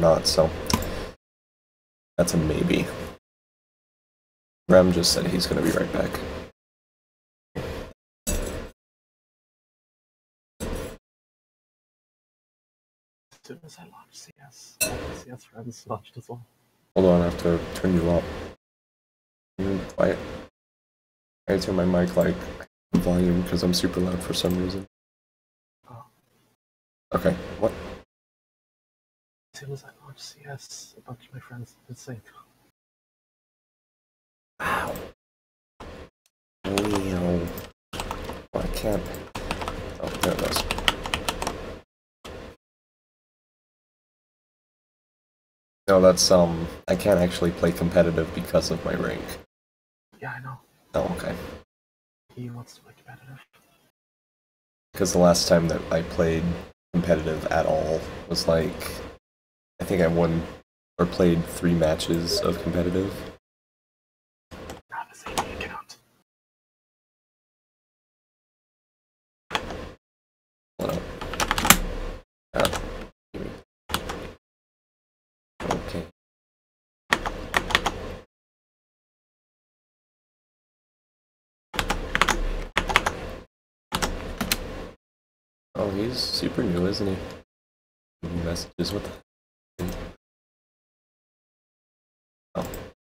not, so that's a maybe. Rem just said he's gonna be right back. As soon as I launch CS, all the CS friends launched as well. Hold on, I have to turn you up. Quiet. I turn my mic like volume because I'm super loud for some reason. Oh. Okay, what? As soon as I launch CS, a bunch of my friends did sync. Wow. Oh, I can't. Oh, there it is. No, that's, I can't actually play competitive because of my rank. Yeah, I know. Oh, okay. He wants to play competitive. Because the last time that I played competitive at all was like, I think I won or played 3 matches of competitive. Not a safety account. Hold up. Okay. Oh, he's super new, isn't he? Messages, what the oh.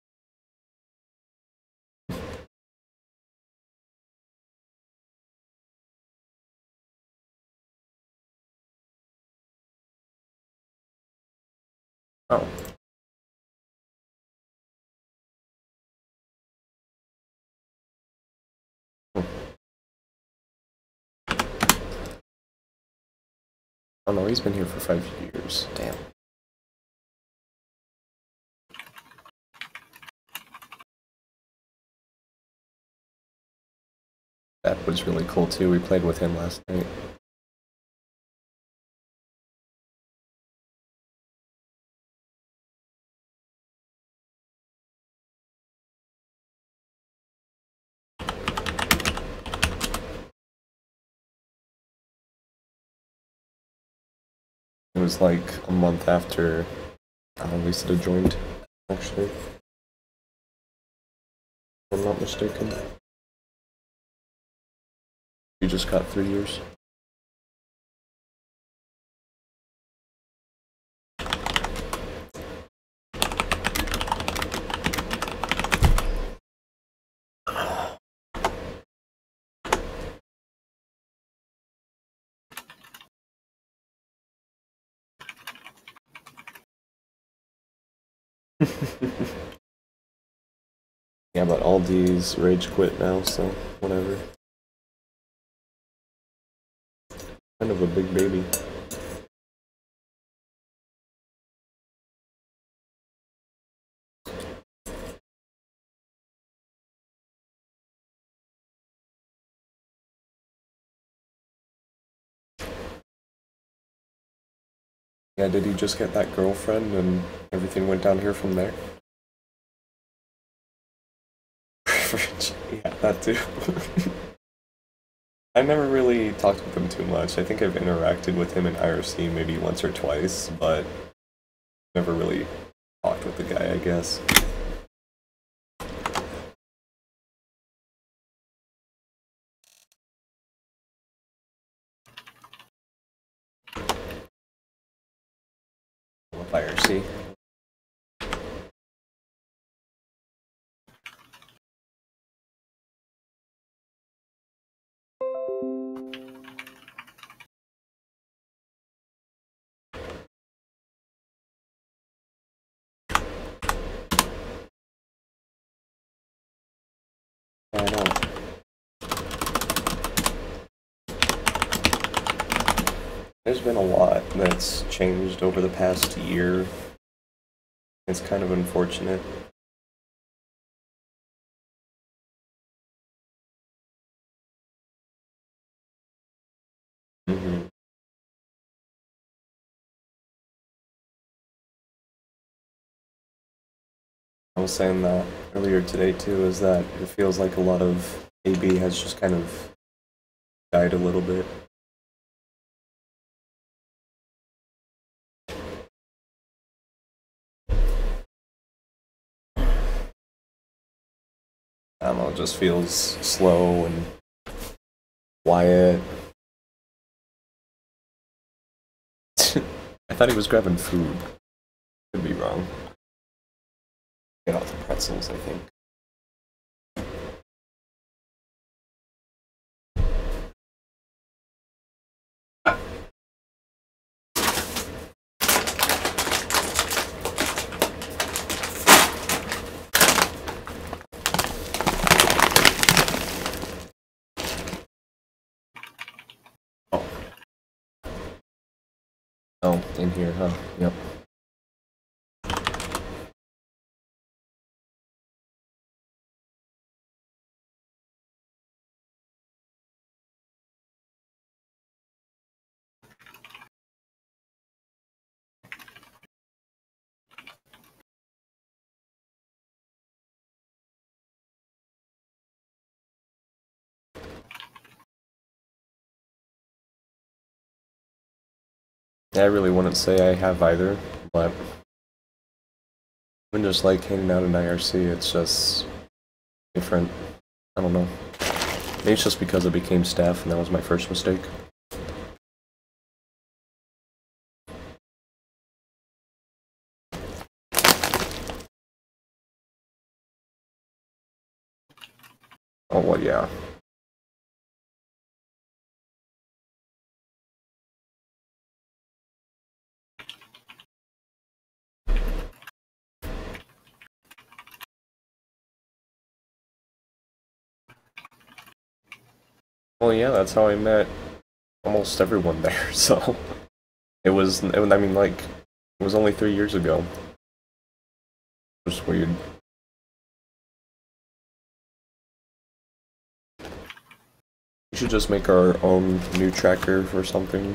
Oh. Oh no, he's been here for 5 years. Damn. That was really cool too. We played with him last night. It was like a month after Lisa joined, actually. If I'm not mistaken. You just got 3 years. Yeah, but Aldi's rage quit now, so whatever. Kind of a big baby. Yeah, did he just get that girlfriend and everything went down here from there? Yeah, that too. I never really talked with him too much. I think I've interacted with him in IRC maybe once or twice, but never really talked with the guy, I guess. With IRC. Yeah, I know. There's been a lot that's changed over the past year. It's kind of unfortunate. Mm-hmm. I was saying that earlier today too, is that it feels like a lot of AB has just kind of died a little bit. I don't know, it just feels slow and quiet. I thought he was grabbing food. Could be wrong. Get out the pretzels, I think. Oh, in here, huh? Yep. I really wouldn't say I have either, but when just like hanging out in IRC, it's just different. I don't know. Maybe it's just because I became staff and that was my first mistake. Oh, well, yeah. Well, yeah, that's how I met almost everyone there, so it was, I mean, like, it was only 3 years ago. It was weird. We should just make our own new tracker or something.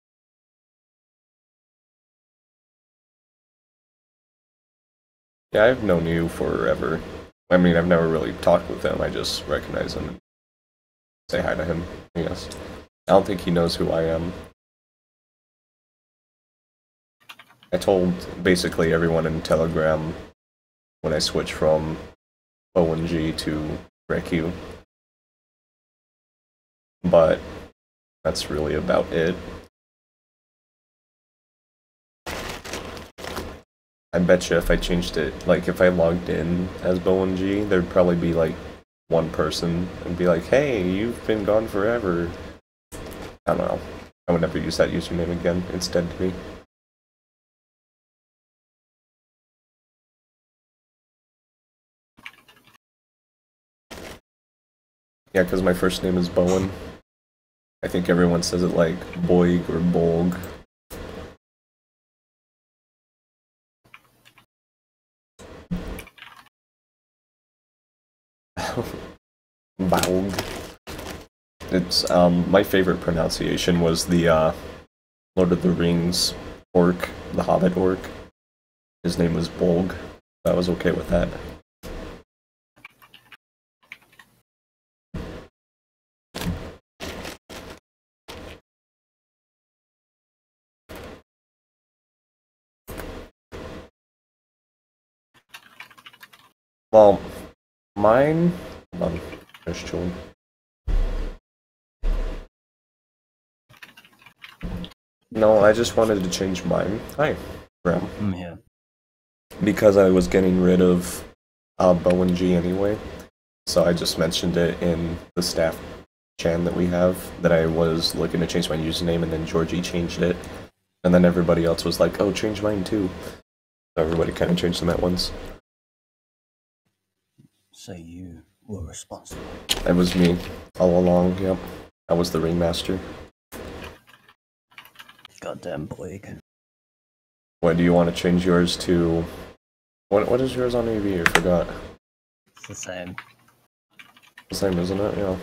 Yeah, I've known you forever. I mean, I've never really talked with him, I just recognize him and say hi to him, I guess. I don't think he knows who I am. I told basically everyone in Telegram when I switched from ONG to Reku. But that's really about it. I bet you if I changed it, like if I logged in as BoNG, there'd probably be like one person and be like, hey, you've been gone forever. I don't know. I would never use that username again. It's dead to me. Yeah, because my first name is Bowen. I think everyone says it like Boig or Bolg. Balg. It's, my favorite pronunciation was the, Lord of the Rings orc, the Hobbit orc. His name was Bolg. I was okay with that. Well, mine... Hold on, there's children. No, I just wanted to change mine. Hi, Graham. I'm here. Because I was getting rid of BoNG anyway, so I just mentioned it in the staff chan that we have, that I was looking to change my username, and then Georgie changed it, and then everybody else was like, oh, change mine too. So everybody kind of changed them at once. So you were responsible. It was me, all along, yep. I was the ringmaster. Goddamn Boig. What, do you want to change yours to... What is yours on AV? I forgot. It's the same. The same, isn't it? Yeah.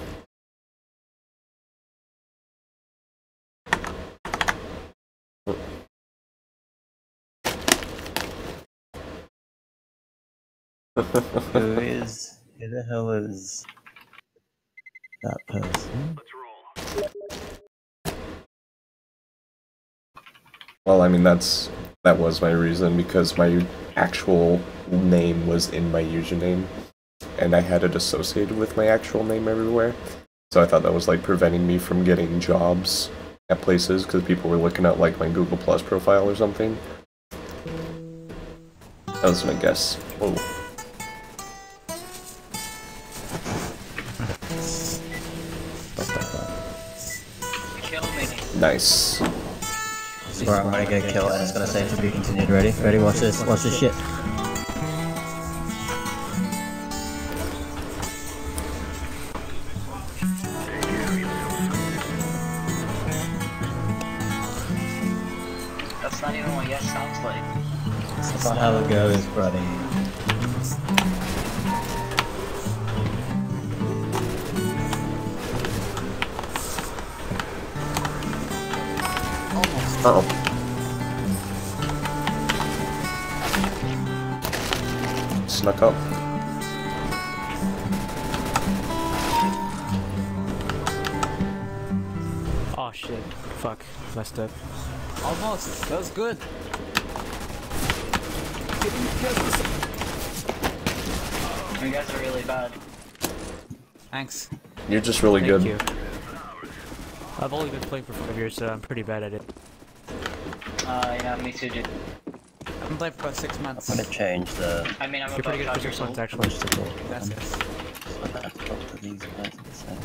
Who the hell is that person? Well, I mean, that was my reason, because my actual name was in my username. and I had it associated with my actual name everywhere. So I thought that was like preventing me from getting jobs at places because people were looking at like my Google Plus profile or something. That was my guess. Whoa. Kill me. Nice. Where I'm gonna get killed and it's gonna say to be continued. Ready? Ready? Watch this. Watch this shit. That's not even what yes sounds like. That's not how it goes, buddy. Uh-oh. Snuck up. Oh shit. Fuck. Messed up. Almost. That was good. You guys are really bad. Thanks. You're just really Thank good. you. I've only been playing for 5 years, so I'm pretty bad at it. Yeah, me too, dude. I've been playing for about 6 months. I'm gonna change the. I mean, I'm You're about pretty good 5 for 6 years months, old. actually. Yes, yes. I'm gonna talk to these guys at the same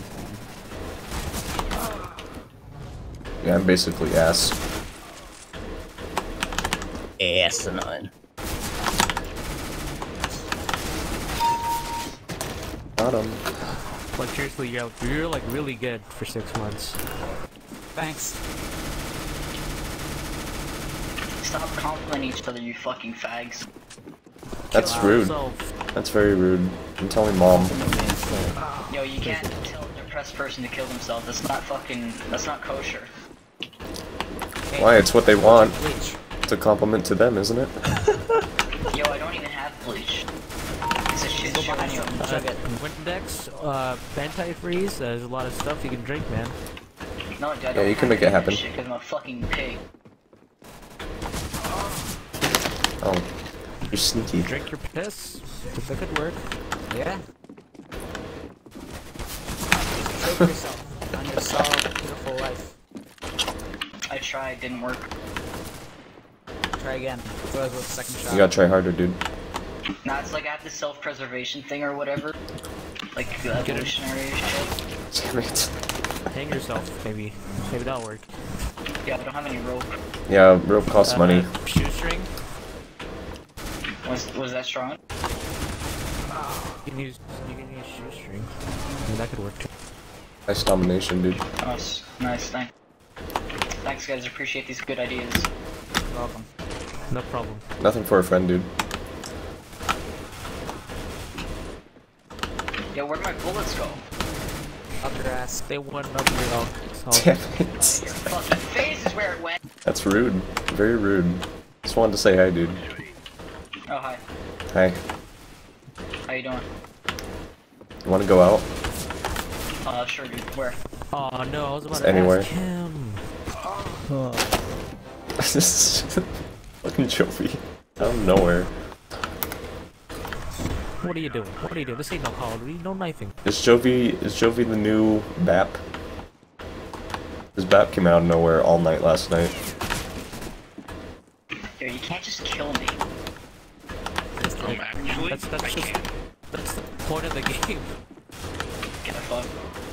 time. Yeah, I'm basically ass. Asinine. Got him. Like seriously, you're like really good for 6 months. Thanks. Stop complimenting each other, you fucking fags. That's Kill rude. yourself. That's very rude. I'm telling mom. Yo, you can't tell a depressed person to kill themselves. That's not fucking. That's not kosher. Why? It's what they want. Bleach. It's a compliment to them, isn't it? Yo, I don't even have bleach. It's a shit show anyway. Chug it. Windex, anti-freeze, there's a lot of stuff you can drink, man. No, dude, I Yeah, don't you can have make it any of happen. that shit 'cause I'm a fucking pig. Oh. You're sneaky. Drink your piss. That could work. Yeah. Choke yourself on your solid, beautiful life. I tried, didn't work. Try again. Go with a second shot. You gotta try harder, dude. Nah, it's like I have the self-preservation thing or whatever. Like evolutionary shit. Damn it. Hang yourself, maybe. Maybe that'll work. Yeah, I don't have any rope. Yeah, rope costs money. Shoestring. Was that strong? You can use shoestring. I mean, that could work too. Nice domination, dude. Nice, nice, thanks guys, appreciate these good ideas. You're welcome. No problem. Nothing for a friend, dude. Yo, where'd my bullets go? Up your ass. They went up your own. Damn it. Your fucking face is where it went! That's rude. Very rude. Just wanted to say hi, dude. Oh, hi. Hi. How you doing? You wanna go out? Sure, dude. Where? Oh no, I was about It's to anywhere. ask him. This is fucking Jovi. Out of nowhere. What are you doing? What are you doing? This ain't no Call of Duty, no knifing. Is Jovi the new BAP? His BAP came out of nowhere all night last night. Yo, you can't just kill me. That's the point of the game. Get the fuck.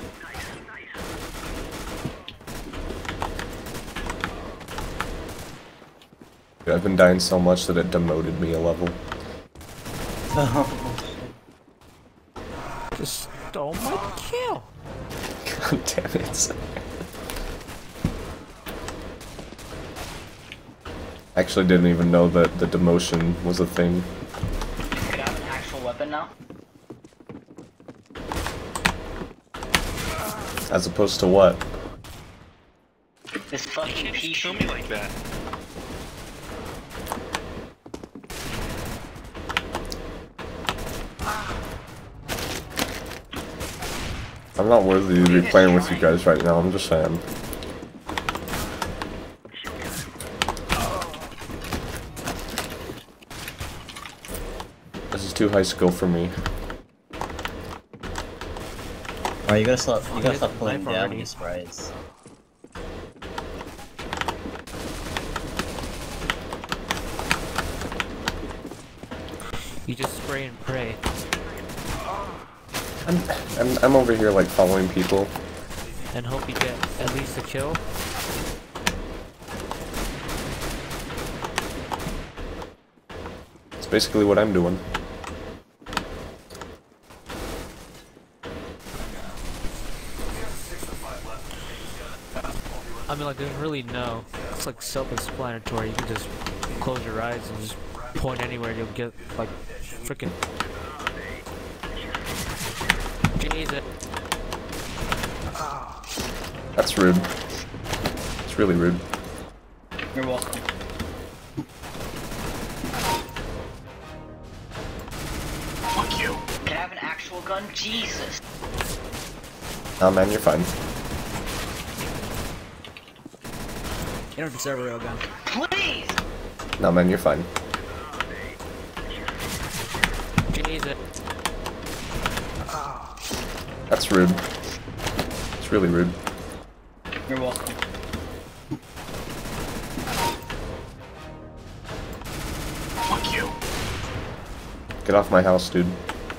Dude, I've been dying so much that it demoted me a level. Just stole my kill. God damn it. I actually didn't even know that the demotion was a thing. Could I have an actual weapon now? As opposed to what? This fucking pea Show shooter. me like that. I'm not worthy to be playing with you guys right now, I'm just saying. This is too high skill for me. Alright, you gotta stop pulling Knife down already. your sprays. You just spray and pray. I'm over here like following people. And hope you get at least a kill. It's basically what I'm doing. I mean, like, there's really no. It's like self-explanatory. You can just close your eyes and just point anywhere. You'll get like freaking. Jesus. That's rude. It's really rude. You're welcome. Fuck you. Can I have an actual gun? Jesus. Nah, man, you're fine. You don't deserve a real gun. Please! Nah, man, you're fine. Jesus. That's rude. It's really rude. You're welcome. Fuck you. Get off my house, dude.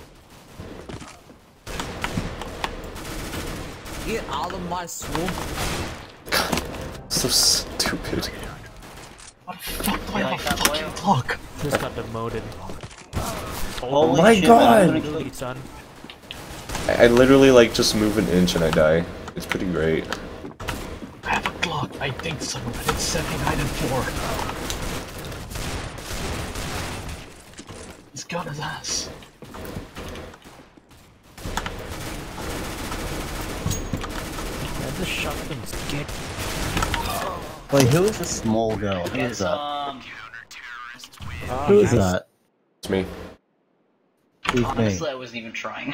Get out of my swamp. So stupid. What the fuck do I You have like a that, fucking boy? clock? Just got demoted. Oh my god! Literally, son. I literally like just move an inch and I die. It's pretty great. I have a clock. I think so, but it's 79 and 4. He's got his ass. That's a shotgun stick. Wait, who is the small girl? Who is It's, that? Who is that? It's me. Who's me? honestly, I wasn't even trying.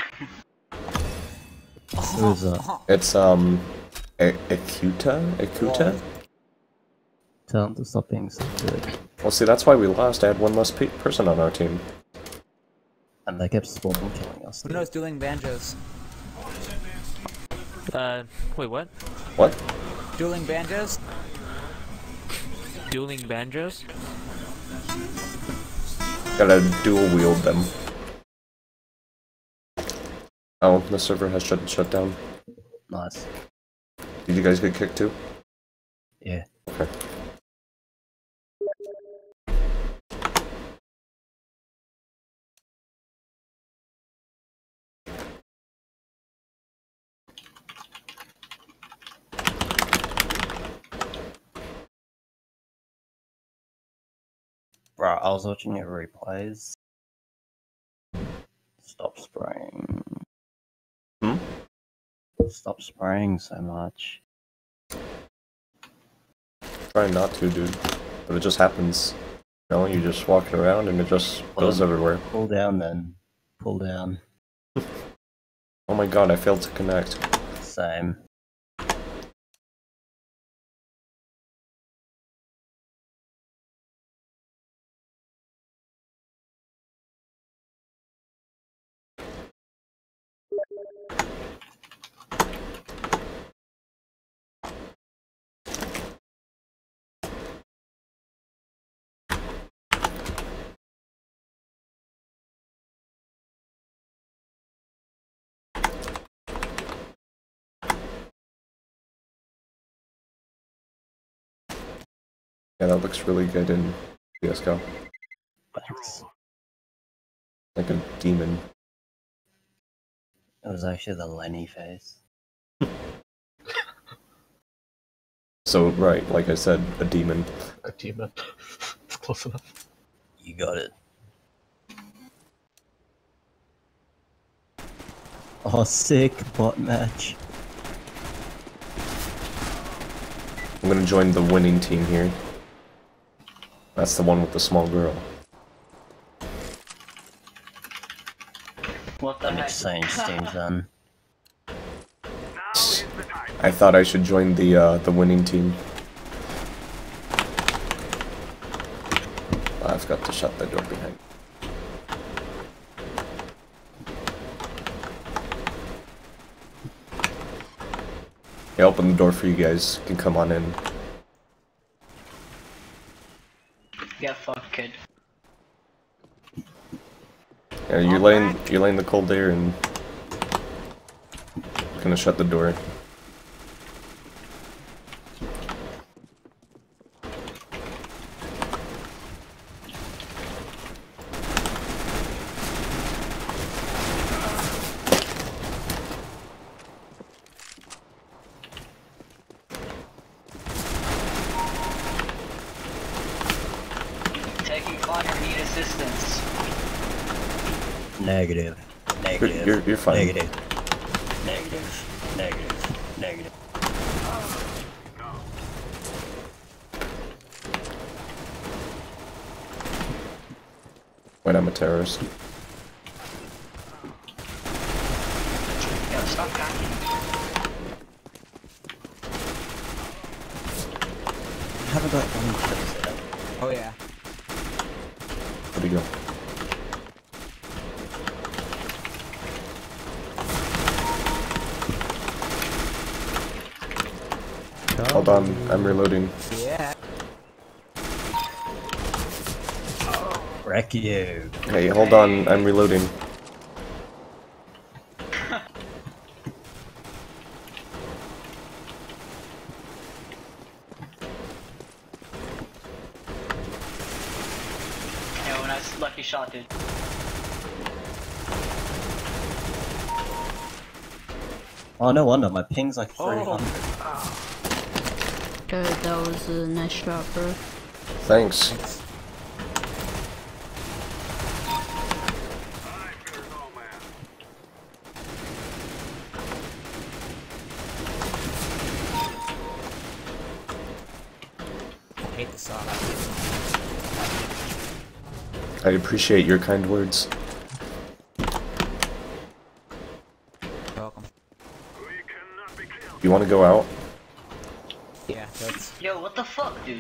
Who is that? It's Akuta? Akuta? Tell him to stop being so good. Well, see, that's why we lost. I had one less person on our team. And they kept spawning killing us. Who knows dueling banjos? Wait, what? What? Dueling banjos? Dueling banjos? Gotta dual wield them. Oh, the server has shut down. Nice. Did you guys get kicked too? Yeah. Okay. Bro, I was watching your replays. Stop spraying. Hmm? Stop spraying so much. Trying not to, dude. But it just happens. You know, you're just walking around and it just goes everywhere. Pull down then. Pull down. Oh my god, I failed to connect. Same. Yeah, that looks really good in CSGO. Thanks. Like a demon. It was actually the Lenny face. So, right, like I said, a demon. A demon. It's close enough. You got it. Oh, sick bot match. I'm gonna join the winning team here. That's the one with the small girl. What the An heck? exchange team's done. I thought I should join the winning team. I've got to shut the door behind. I open the door for you guys. You can come on in. Yeah, fuck, kid. Yeah, you're letting the cold air in. Gonna shut the door. Taking fire, need assistance. Negative. Negative. You're fine. Negative. Negative. Negative. Negative. Wait, I'm a terrorist. Yo, stop hacking. Haven't got one clips yet. Oh yeah. Where'd he go? Hold on, I'm reloading. Yeah. Wreck you. Hey, hold on, I'm reloading. Yeah, when I lucky shot, dude. Oh, no wonder, my ping's like 300. Good, that was a nice shot, bro. Thanks. I hate the saw. I appreciate your kind words. Welcome. You want to go out? Yeah, that's. Yo, what the fuck, dude?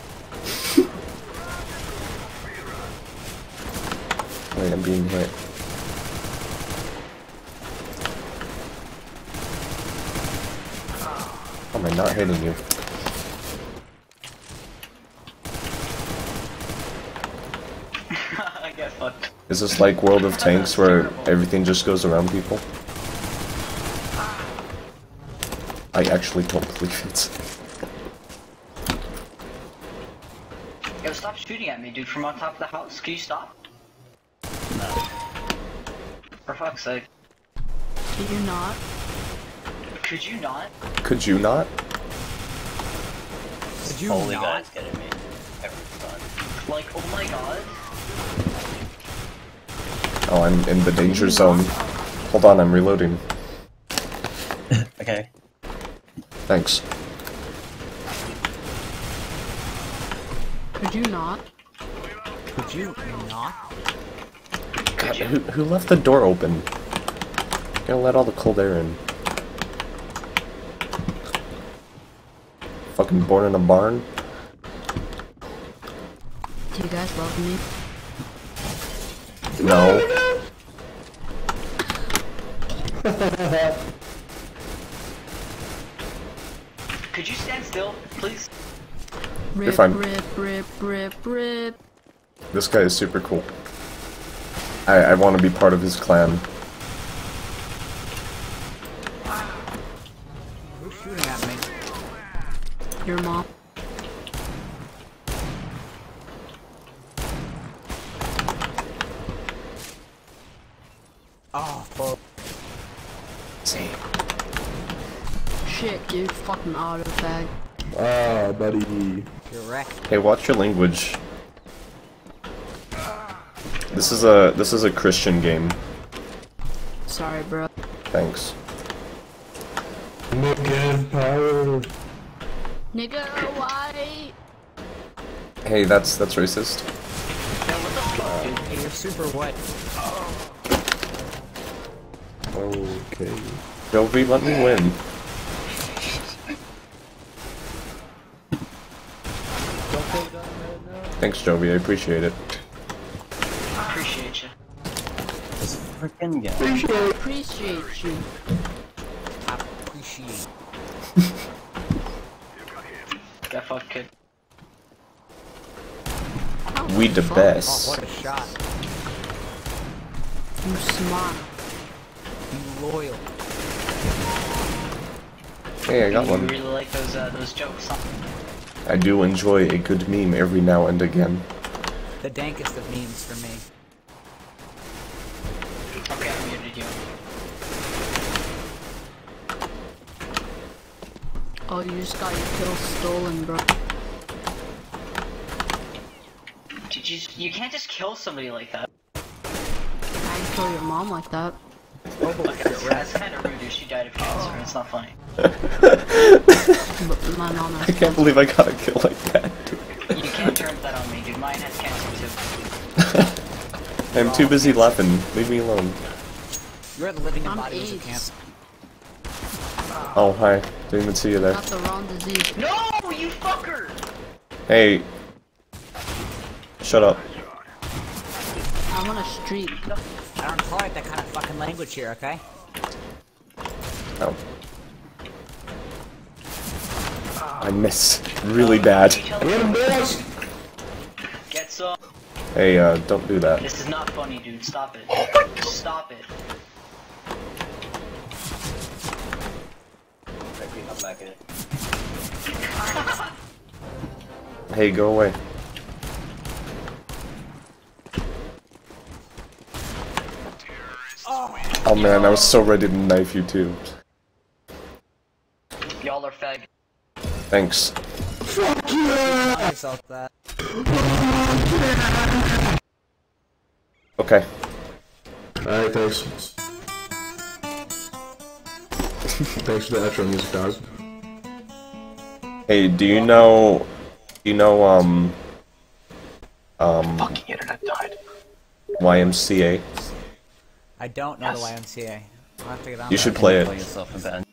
Wait, I'm being hit. How am I not hitting you? I get fucked. Is this like World of Tanks where everything just goes around people? I actually don't believe it. Yo, stop shooting at me, dude, from on top of the house. Can you stop? No. For fuck's sake. Did you not? Could you not? Could you not? Did you Holy not? guy's getting me. Every time. Like, oh my god. Oh, I'm in the danger zone. Hold on, I'm reloading. Okay. Thanks. Could you not? Could you not? God, who left the door open? Gonna let all the cold air in. Fucking born in a barn? Do you guys love me? No. Could you stand still, please? Rip, fine. rip. This guy is super cool. I want to be part of his clan. Who's shooting at me? Your mom. Oh, fuck. Same. Shit, dude, fucking auto fag. Ah, buddy. You're wrecked. Hey, watch your language. This is a Christian game. Sorry, bro. Thanks. Nigga power. Nigga, why? Hey, that's racist. Yo, what the fuck, dude? Hey, you're super wet. Okay. Jovi, let me win. Thanks, Jovi. I appreciate it. Appreciate you. This freaking guy. Appreciate you. Appreciate. That fuck kid. We the Oh, best. what a shot. You smart. You loyal. Hey, I got You one. really like those jokes, huh? I do enjoy a good meme every now and again. The dankest of memes for me. Okay, I muted you. Oh, you just got your kill stolen, bro. You can't just kill somebody like that. I didn't kill your mom like that. Okay, that's kind of rude if she died of cancer. It's not funny. But my mom has I can't believe I got a kill like that. You can't turn that on me, dude. Mine has cancer too. I'm too busy laughing. Leave me alone. You're the living I'm embodiment of AIDS. cancer. Oh, hi. Didn't even see you there. Got the wrong disease. No, you fucker! Hey. Shut up. I want a streak. I don't tolerate that kind of fucking language here, okay? Oh. I miss really bad. Get some. Hey, don't do that. This is not funny, dude. Stop it. Stop it. I'm back in it. Hey, go away. Oh man, I was so ready to knife you too. Y'all are fag. Thanks. I felt that. Okay. Alright, thanks. Thanks for the extra music, guys. Hey, do you know, Fucking internet died. YMCA? I don't know the YMCA. I'll have to get on You that. should play Play it. yourself in bed.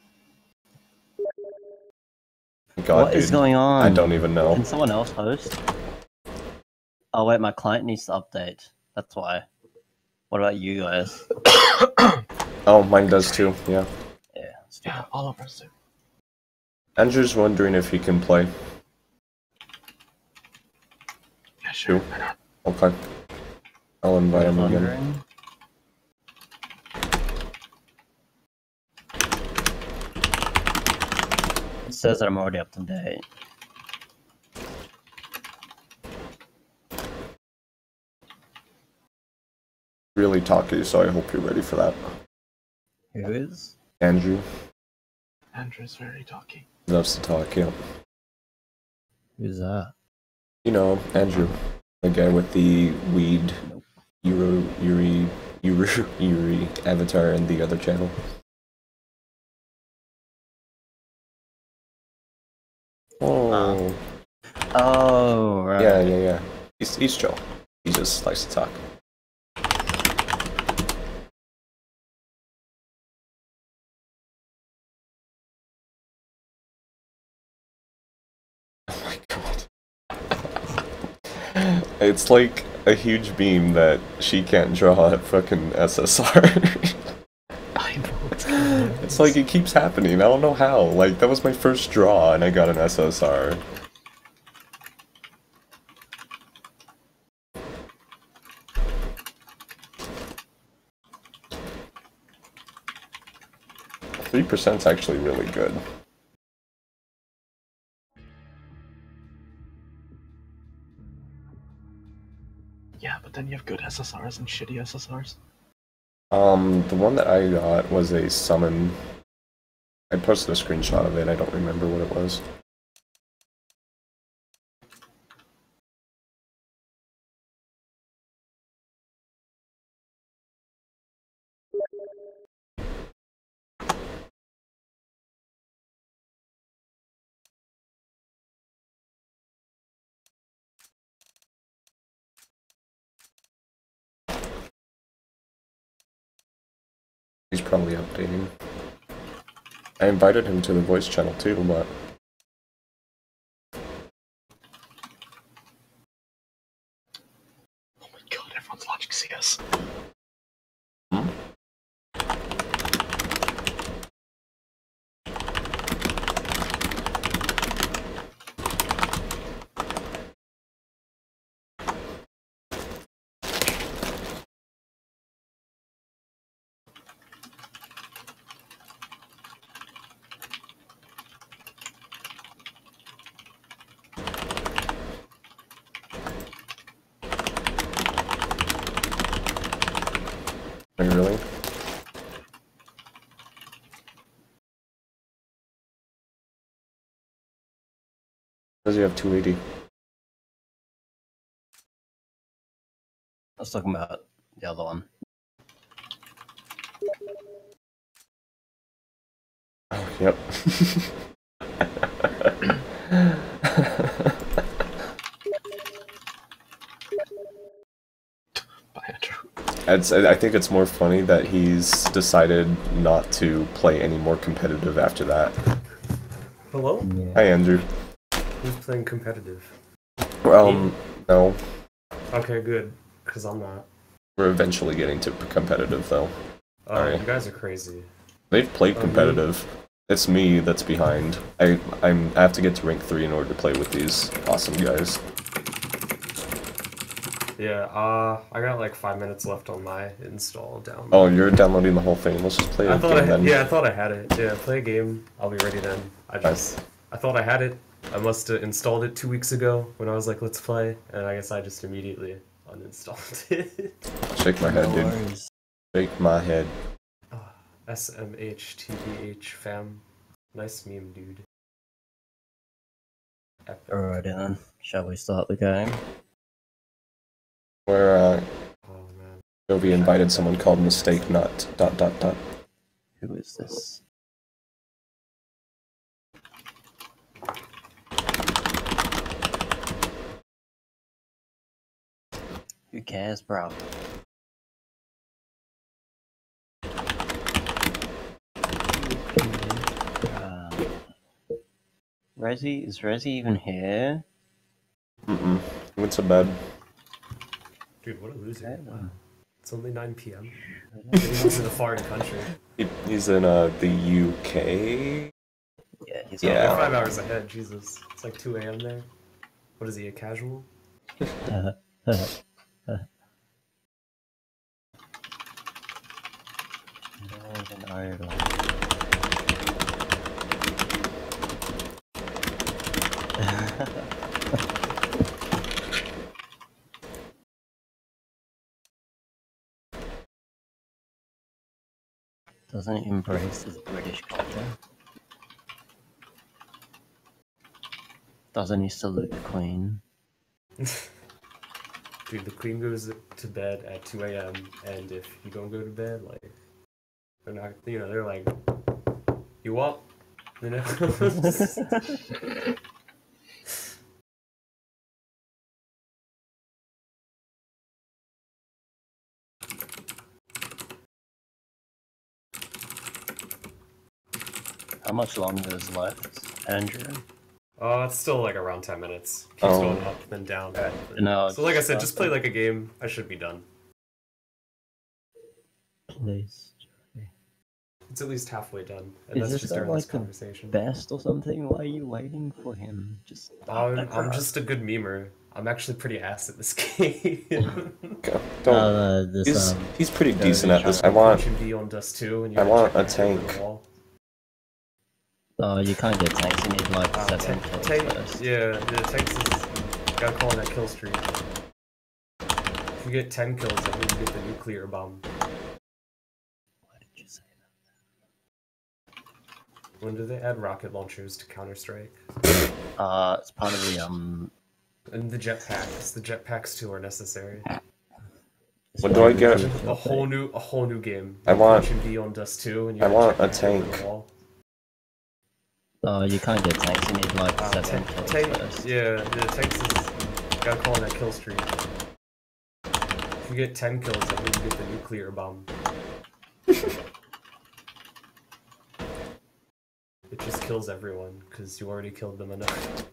God, What dude. is going on? I don't even know. Can someone else host? Oh wait, my client needs to update. That's why. What about you guys? Oh, mine does too, yeah. Yeah. Let's do Yeah, all of us do. Andrew's wondering if he can play. Yeah, sure. Who? Why not? Okay. I'll invite him again. wondering. It says that I'm already up to date. Really talky, so I hope you're ready for that. Who is? Andrew Andrew's very talky. loves to talk, yeah. Who's that? You know, Andrew. The guy with the weed, Yuri avatar and the other channel. Oh. Oh, right. Yeah. He's chill. He just likes to talk. Oh my god. It's like a huge beam that she can't draw at fucking SSR. I know what's going on. It's like it keeps happening. I don't know how. Like, that was my first draw and I got an SSR. %'s actually really good. Yeah, but then you have good SSRs and shitty SSRs. The one that I got was a summon. I posted a screenshot of it, I don't remember what it was. He's probably updating. I invited him to the voice channel too, but... Oh my god, everyone's watching CS. Are you really? Does he have 280? I was talking about the other one. Oh, yep. Bye, Andrew. I think it's more funny that he's decided not to play any more competitive after that. Hello? Hi, Andrew. Who's playing competitive? No. Okay, good. Because I'm not. We're eventually getting to competitive, though. Oh, Sorry. you guys are crazy. They've played Me? competitive. It's me that's behind. I have to get to rank 3 in order to play with these awesome guys. Yeah, I got like 5 minutes left on my install down. Oh, you're downloading the whole thing. Let's just play a game then. Yeah, I thought I had it. Yeah, play a game. I'll be ready then. I thought I had it. I must have installed it 2 weeks ago when I was like, let's play, and I guess I just immediately uninstalled it. Shake my head, dude. Shake my head. SMHTBH fam. Nice meme, dude. Epic. Alright then, shall we start the game? Where Oh man. Jovi invited someone called Mistake Nut. ... Who is this? Who cares, bro? Resi? Is Resi even here? Went to bed. Dude, what a loser. Yeah. Wow. It's only 9 p.m. He's in a foreign country. He's in the UK. Yeah, he's They're Yeah. 5 hours ahead, Jesus. It's like 2 a.m. there. What is he, a casual? Northern Ireland. Doesn't it embrace his British culture? Doesn't he salute the Queen? Dude, the queen goes to bed at 2 a.m. and if you don't go to bed, like, they're not, you know, they're like, you up? You know? How much longer is left, Andrew? It's still like around 10 minutes. Keeps Oh. going up, then down. No, So like I said, just play like a game. I should be done. Please. It's at least halfway done. And Is that's this just not during this like the conversation. best or something? Why are you waiting for him? Just I'm just a good memer. I'm actually pretty ass at this game. Don't. this, He's pretty Jovi decent at this. I trying want. Punch and be on dust too, and you I want gotta a check over the tank. wall. Oh, you can't get tanks. You need like 7 kills Tank, first. yeah, tanks is gotta call that kill streak. If you get 10 kills, then you get the nuclear bomb. Why did you say that? When do they add rocket launchers to Counter-Strike? It's part of the And the jetpacks. The jetpacks too are necessary. it's When part do I of the get- Crucial A whole new game. I want- Punch and be on dust too, and you I gotta want check a back over tank. the wall. Oh, you can't get tanks. You need like 7 kills first. Yeah, tanks is gotta call that kill streak. If you get 10 kills, then you get the nuclear bomb. It just kills everyone, because you already killed them enough.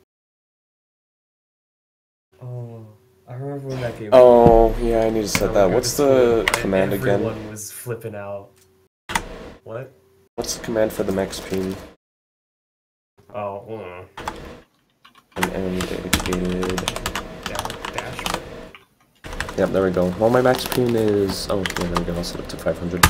Oh, I remember when that game. Oh, yeah, I need to set Oh, that. we What's got the this command and again? Everyone was flipping out. What? What's the command for the max ping? Oh, hold on. An enemy dedicated. Dash. Yep, there we go. Well, my max ping is. Oh, yeah, there we go. I'll set it to 500.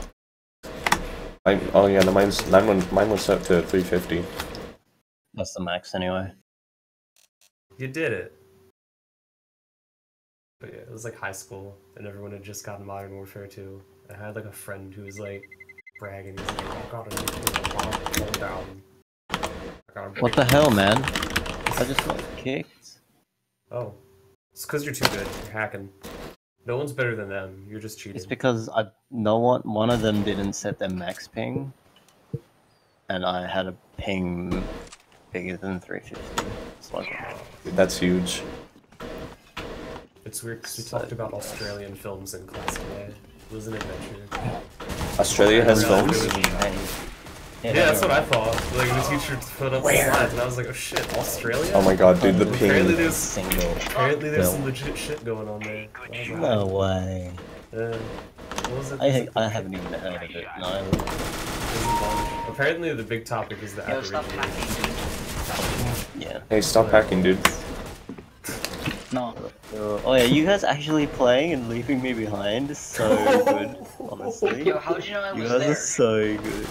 Oh, yeah, no, mine was set to 350. That's the max anyway. You did it. But yeah, it was like high school, and everyone had just gotten Modern Warfare 2, I had like a friend who was like bragging. He's like, I got a bomb down. What the hell, man? I just got kicked. Oh, it's because you're too good. You're hacking. No one's better than them. You're just cheating. It's because one of them didn't set their max ping, and I had a ping bigger than 350. So That's huge. It's weird because we talked about Australian films in class today. It was an adventure. Australia has films? Yeah, that's what I thought. Like the teacher put up the slides, and I was like, "Oh shit, Australia!" Oh my god, dude, the ping. Apparently there's some legit shit going on there. No way. Yeah. What was it? I haven't even heard of it. No. Apparently the big topic is the Aborigines. Yeah. Hey, stop hacking, dude. No. Oh yeah, you guys actually playing and leaving me behind is so good, honestly. Yo, how'd you know I was You guys there? are so good.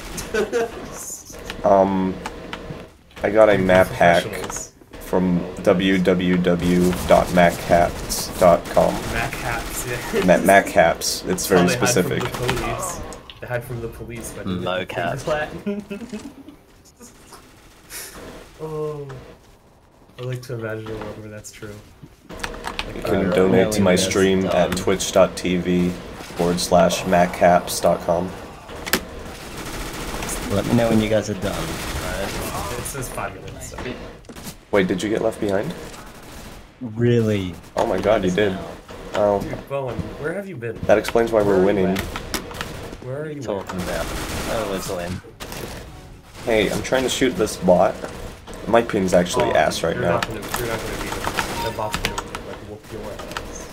I got a map hack from www.machaps.com. Machaps, yeah. Machaps. It's very specific. They hide from the police, but Mocap. Oh, I like to imagine a world where that's true. You can donate to my stream at twitch.tv/machaps.com. Let me know when you guys are done. Alright. It says 5 minutes. So. Wait, did you get left behind? Really? Oh my god, you did. Oh. Dude, Bowen, where have you been? That explains why we're winning. Where are you talking about? Oh, it's lame. Hey, I'm trying to shoot this bot. My ping's actually ass right now. You're not gonna beat them. That bot's gonna like whoop your ass.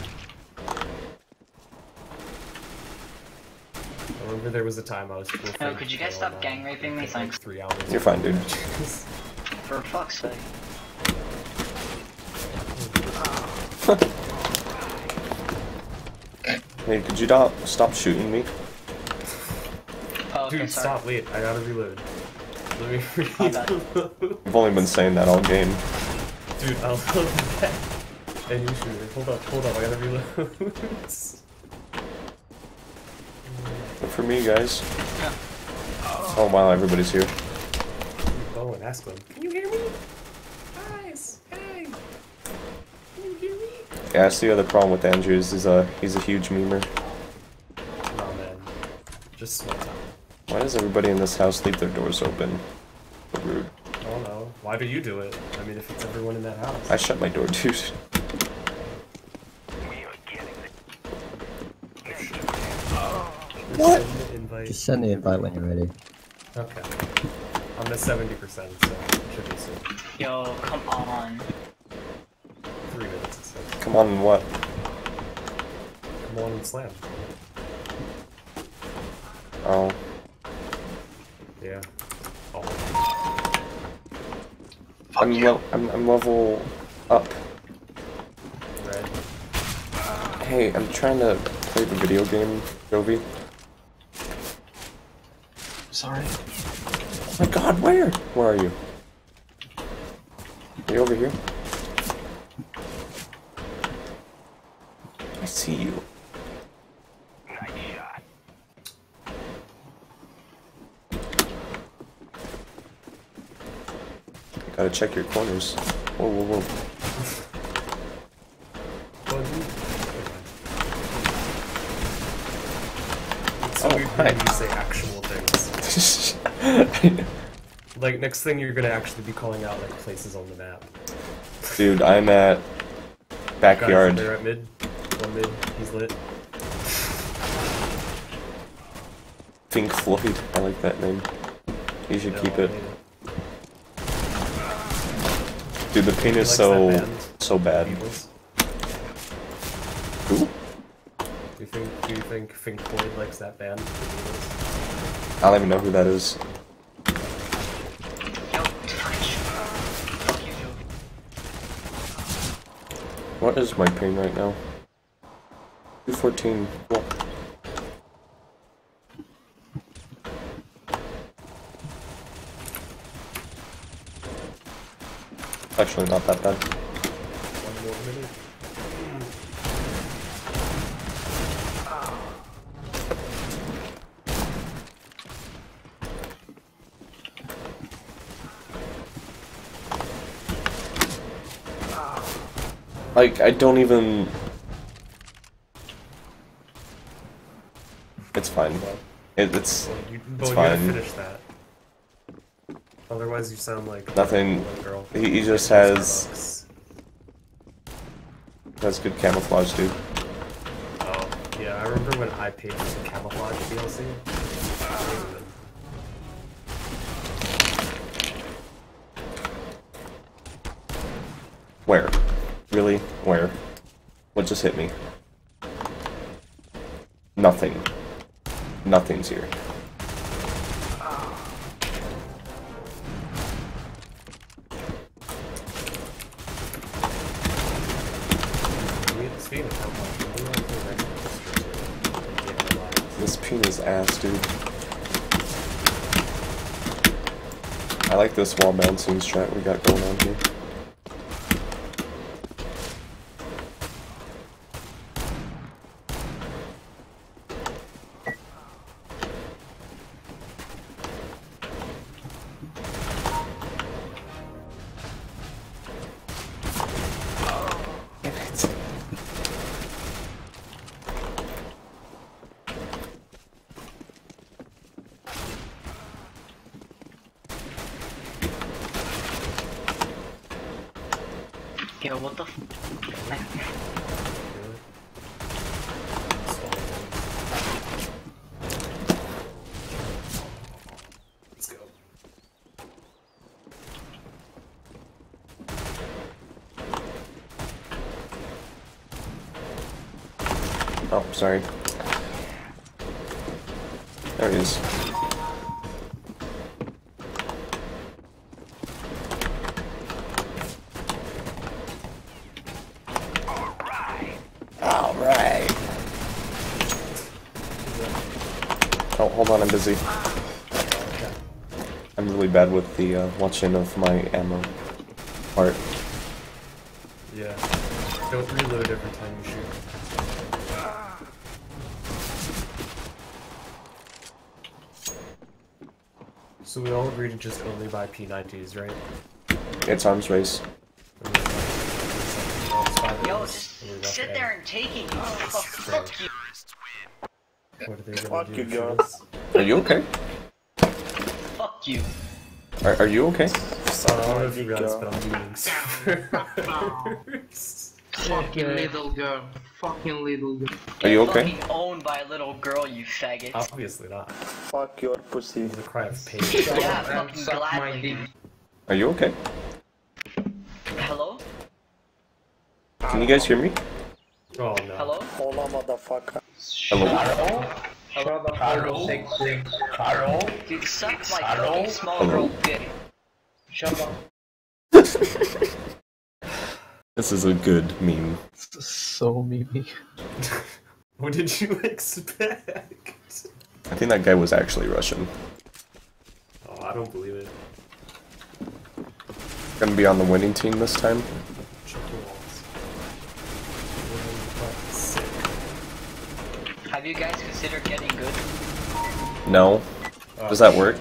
I remember there was a time I was too afraid. Yo, could you guys stop gang raping me? Thanks. 3 hours. You're fine, dude. For fuck's sake. Hey, could you stop shooting me? Oh, okay, Dude, sorry. stop, wait, I gotta reload. Let me reload. I've only been saying that all game. Dude, I'll load that. And you shoot it. Hold up, I gotta reload. Look for me, guys. Oh wow, everybody's here. Oh, and ask them. Can you hear me? Guys, hey! Can you hear me? Yeah, that's the other problem with Andrews, he's a huge memer. Nah, man. Just small time. Why does everybody in this house leave their doors open? So rude. I don't know. Why do you do it? I mean, if it's everyone in that house. I shut my door, dude. What? Just send the invite when you're ready. Okay. I'm at 70%, so it should be soon. Yo, come on. 3 minutes. So. Come on, what? Come on and slam. Oh. Yeah. Oh. I'm level up. Red. Hey, I'm trying to play the video game, Jovi. Sorry. Oh my god, where? Where are you? Are you over here? I see you. You gotta check your corners. Whoa, whoa, whoa. It's so weird when you say actual things. Like, next thing you're gonna actually be calling out, like, places on the map. Dude, I'm at backyard. Guys, they're at mid. One mid. He's lit. Pink Floyd. I like that name. You should keep it. Dude, the ping is so bad. Who? Do you think Pink Floyd likes that band? I don't even know who that is. What is my ping right now? 214. What? Actually, not that bad. One more minute. Like, I don't even... It's fine. It's But fine. you gotta finish that. Otherwise you sound like Nothing. a little girl. He just has good camouflage, dude. Oh, yeah, I remember when I paid for the camouflage DLC. Where? Really? Where? What just hit me? Nothing. Nothing's here. This peen is ass, dude. I like this wall bouncing strat we got going on here. Yo, what the f- Let's go. Oh, sorry. There he is. Alright. Oh, hold on, I'm busy. I'm really bad with the watching of my ammo part. Yeah. Don't reload every time you shoot. So we all agreed to just only buy P90s, right? It's arms race. Yo, just sit there and take it, you fuck you. What are they gonna do? Are you okay? Fuck you. Are you okay? I don't know if you guys, but I'm muting servers. Fucking little girl. Fucking little girl. Are you okay? Fucking owned by a little girl, you faggot. Obviously not. Fuck your pussy. It's a cry of pain. Yeah, fucking gladly. Are you okay? Hello? Can you guys hear me? Oh no. Hello? Hold on, motherfucker. Hello? Dude, suck my fucking small girl dick. This is a good meme. So memey. What did you expect? I think that guy was actually Russian. Oh, I don't believe it. Gonna be on the winning team this time. Check the walls. Have you guys considered getting good? No. Does that work?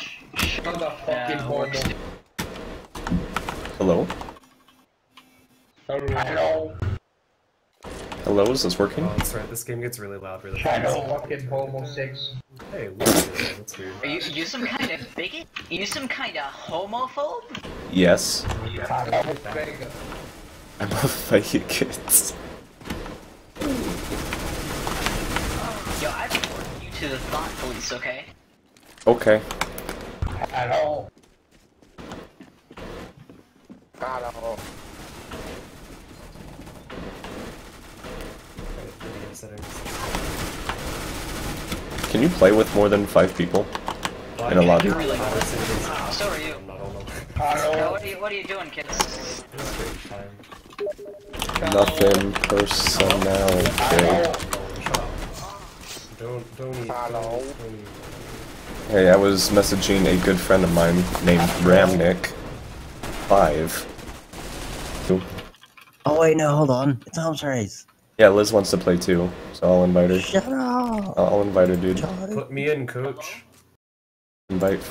Hello? Hello. Hello, is this working? Oh, that's right. This game gets really loud really fast. Fucking homosexual. Hey, that's weird. Are you some kind of bigot? Are you some kind of homophobe? Yes. Hello, Vega. I'm a faggot. Yo, I report you to the thought police, okay? Okay. Hello. Hello. Can you play with more than 5 people in a lobby? So are you. Hello. What are you doing, kids? Nothing personnel, okay. Don't eat. Hello. Hey, I was messaging a good friend of mine named Ramnick5. Oh wait, no, hold on. It's arms race. Yeah, Liz wants to play too, so I'll invite her. Shut up. I'll invite her, dude. Put me in, coach. Invite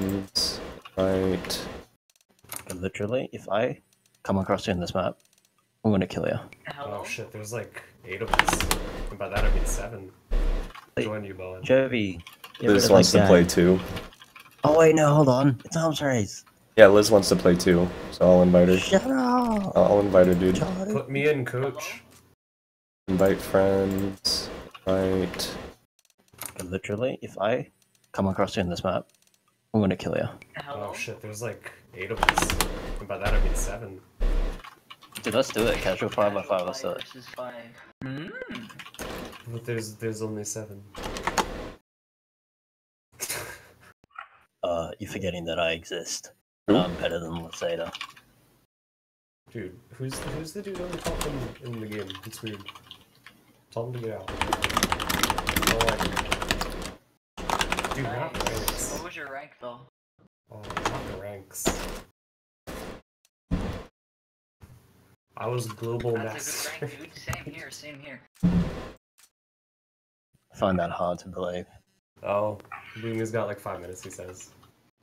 friends. Invite. Literally, if I come across you in this map, I'm gonna kill you. Oh shit, there's like 8 of us. And by that I mean 7. Join you, Bowen. Jovi. Liz wants to play too. Oh wait, no, hold on. It's arms race. Yeah, Liz wants to play too, so I'll invite her. Shut up. I'll invite her, dude. Put me in, coach. Invite friends. Invite. Literally, if I come across you in this map, I'm gonna kill you. Oh shit, there's like 8 of us. And by that I mean 7. Dude, let's do it. Casual 5x5, let's do it. Versus 5. But there's only 7. You're forgetting that I exist. I'm better than Lazada. Dude, who's the dude on the top in the game? It's weird. Tell him to get out. Dude, not ranks. What was your rank though? Oh, not the ranks. I was global That's master. a good rank, dude. Same here, same here. I find that hard to believe. Oh, Lumi's got like 5 minutes, he says.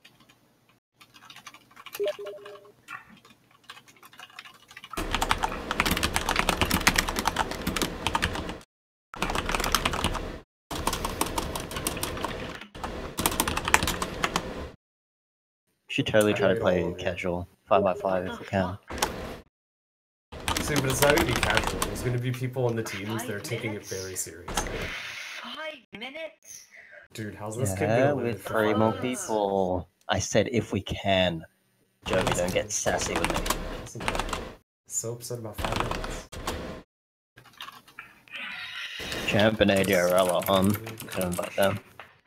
Should totally try to play casual 5x5 if we can. See, but it's not gonna be casual. There's gonna be people on the teams that are taking it very seriously. 5 minutes? Dude, how's this kid Yeah, gonna live with for 3 5 more minutes? people. I said if we can. Jovi, don't get sassy with me. Listen, so upset about 5 minutes. Champ and ADRL are on. Can invite them.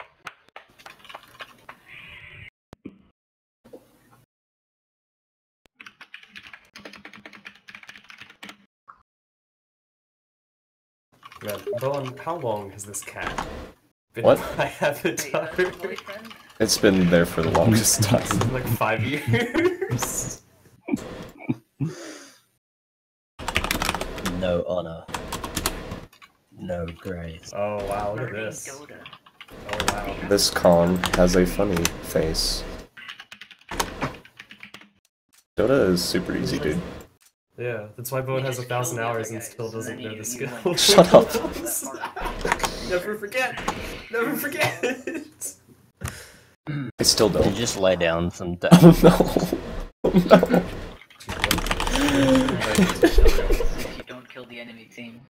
Man, Bowen, how long has this cat been What? my avatar? It's been there for the longest time. It's been like 5 years. No honor. No grace. Oh wow, look at this. Oh wow. This Kong has a funny face. Dota is super easy, dude. Yeah, that's why Bowen has 1,000 hours and still doesn't know the skill. Shut up. Never forget! Never forget! I still You don't. just lay down some Oh no. Oh no. If you don't kill the enemy team.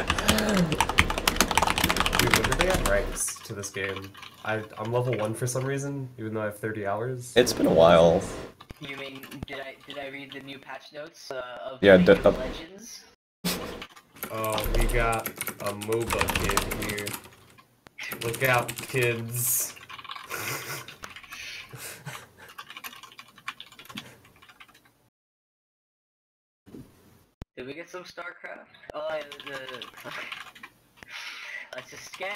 Dude, when did they add ranks to this game? I'm level 1 for some reason, even though I have 30 hours. It's been a while. You mean, did I read the new patch notes of Yeah, League of Legends? Oh, we got a MOBA kid here. Look out, kids. Did we get some StarCraft? Oh, let's just scan.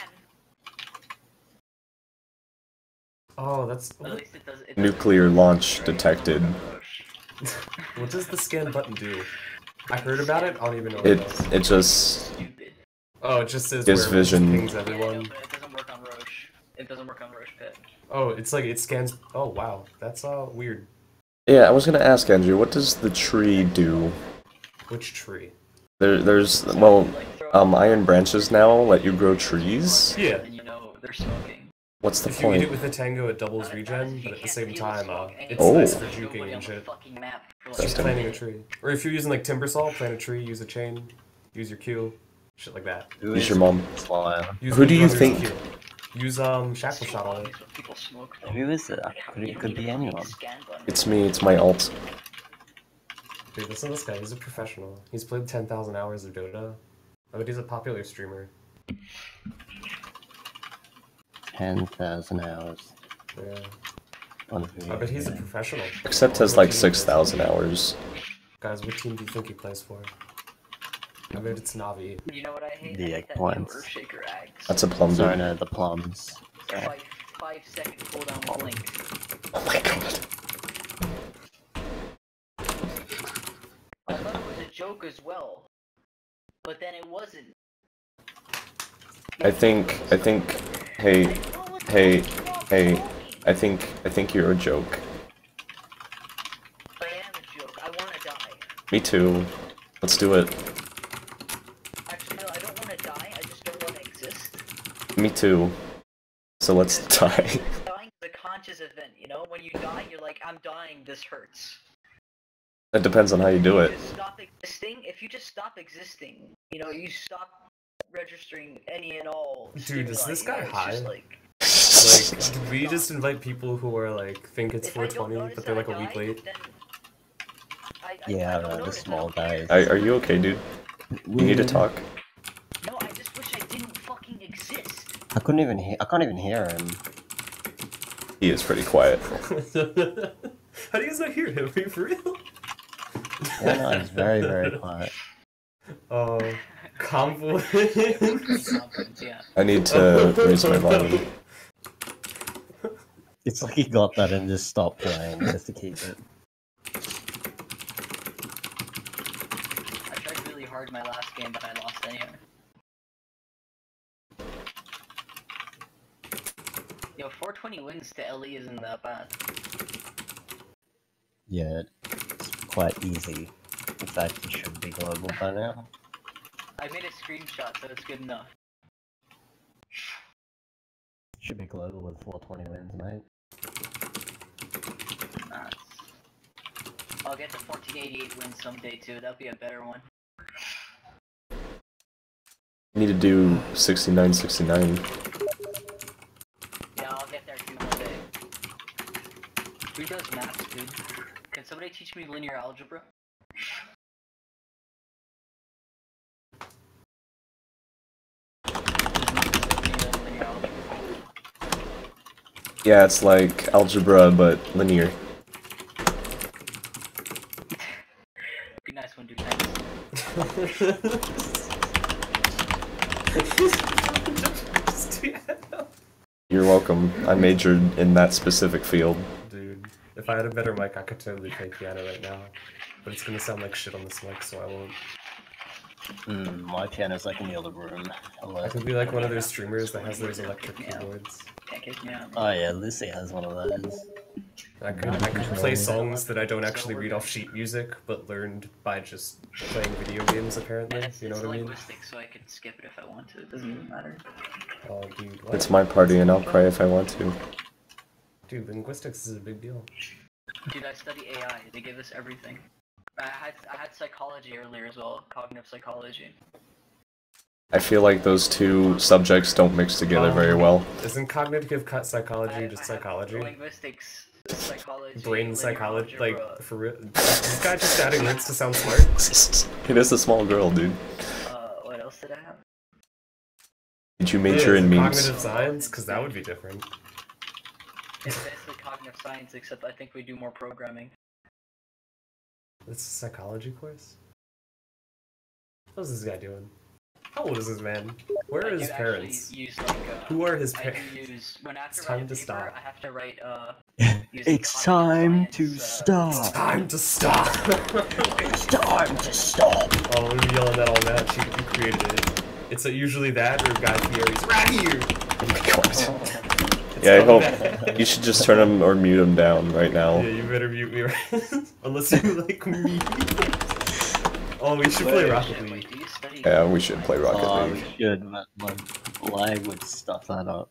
Oh, that's... At least it does. Nuclear launch detected. What does the scan button do? I heard about it, I don't even know what it does. It just Oh, it just says gives where it vision. pings everyone. But it doesn't work on Roche. It doesn't work on Roche Pit. Oh, it's like it scans... Oh, wow. That's, weird. Yeah, I was gonna ask Andrew, what does the tree do? Which tree? There's well, iron branches now let you grow trees. Yeah. And you know they're smoking. What's the If you eat it point? with a tango, it doubles regen, but at the same time, it's Oh. nice for juking and shit. That's Just dumb. planting a tree. Or if you're using like Timbersaw, plant a tree, use a chain, use your Q, shit like that. Use your mom. Use Who do you Brother's think? Q. Use shackle shot on it. Who is it? It could be anyone. It's me. It's my alt. Dude, listen to this guy. He's a professional. He's played 10,000 hours of Dota. I bet he's a popular streamer. 10,000 hours. Yeah. On a I video bet he's a game. professional. Except has like 6,000 hours. Guys, what team do you think he plays for? I bet it's Navi. You know what I hate? The I hate that eggplants. new Earthshaker axe. That's a plum. Sorry, Dude. no, the plums. Sorry. 5-second cooldown blink. Oh my god. I thought it was a joke as well, but then it wasn't. I think. Hey, I think you're a joke. I am a joke. I wanna die. Me too. Let's do it. Actually, no, I don't want to die. I just don't want to exist. Me too. So let's die. Dying is a conscious event, you know? When you die, you're like, I'm dying, this hurts. It depends on how you do it. Just stop existing. If you just stop existing, you know, you stop registering any and all. Dude, is this guy stimuli, high? it's just like, Like, did we just invite people who are like, think it's if I don't 420, notice but they're like that a I week died, late? then Yeah, I don't the notice, I small don't care. guys. Are you okay, dude? You need to talk. No, I just wish I didn't fucking exist. I couldn't even hear. I can't even hear him. He is pretty quiet. How do you guys not hear him? Are you for real? Yeah, no, it's very, very quiet. Oh, confidence. Yeah. I need to raise my volume. It's like he got that and just stopped playing just to keep it. I tried really hard my last game, but I lost anyway. Yo, 420 wins to LE isn't that bad. Yeah, it's quite easy. In fact, it should be global by now. I made a screenshot, so it's good enough. Should be global with 420 wins, mate. Nice. I'll get the 1488 win someday too, that'll be a better one. Need to do 69-69. Yeah, I'll get there too one day. Who does maths, dude? Can somebody teach me linear algebra? Yeah, it's like algebra, but linear. Be nice one, dude. Thanks. You're welcome. I majored in that specific field. Dude, if I had a better mic, I could totally play piano right now. But it's gonna sound like shit on this mic, so I won't. My piano's like in the other room. I could be like one of those streamers that has those electric keyboards. Can't kick me out. Oh yeah, Lucy has one of those. I could play songs that I don't actually read off sheet music, but learned by just playing video games, apparently. You know It's what I mean? linguistics, so I can skip it if I want to. It doesn't even matter. Oh, dude, what? It's my party and I'll cry if I want to. Dude, linguistics is a big deal. Dude, I study AI. They give us everything. I had psychology earlier as well, cognitive psychology. I feel like those two subjects don't mix together very well. Isn't cognitive psychology just psychology? Linguistics, psychology, Brain linear psychology, like, algebra. for real? This guy just adding words to sound smart? It is a small girl, dude. What else did I have? Did you major in memes? Cognitive science? Because that would be different. It's basically cognitive science, except I think we do more programming. This is a psychology course? What's this guy doing? How old is this man? Where are his parents? Use, like, Who are his I parents? can use, when I have to It's write a time to paper, stop. I have to write, It's time to It's stop. time to stop! It's time to stop. Oh, I'm gonna be yelling that all match. Who created it? It's usually that or Guy Fieri's right here! Oh my god. Yeah, I hope you should just turn him or mute him down right now. Yeah, you better mute me, right? Unless you like me. Oh, we should play Rocket League. Yeah, we should play Rocket Oh, we League. should, but my lag would stuff that up.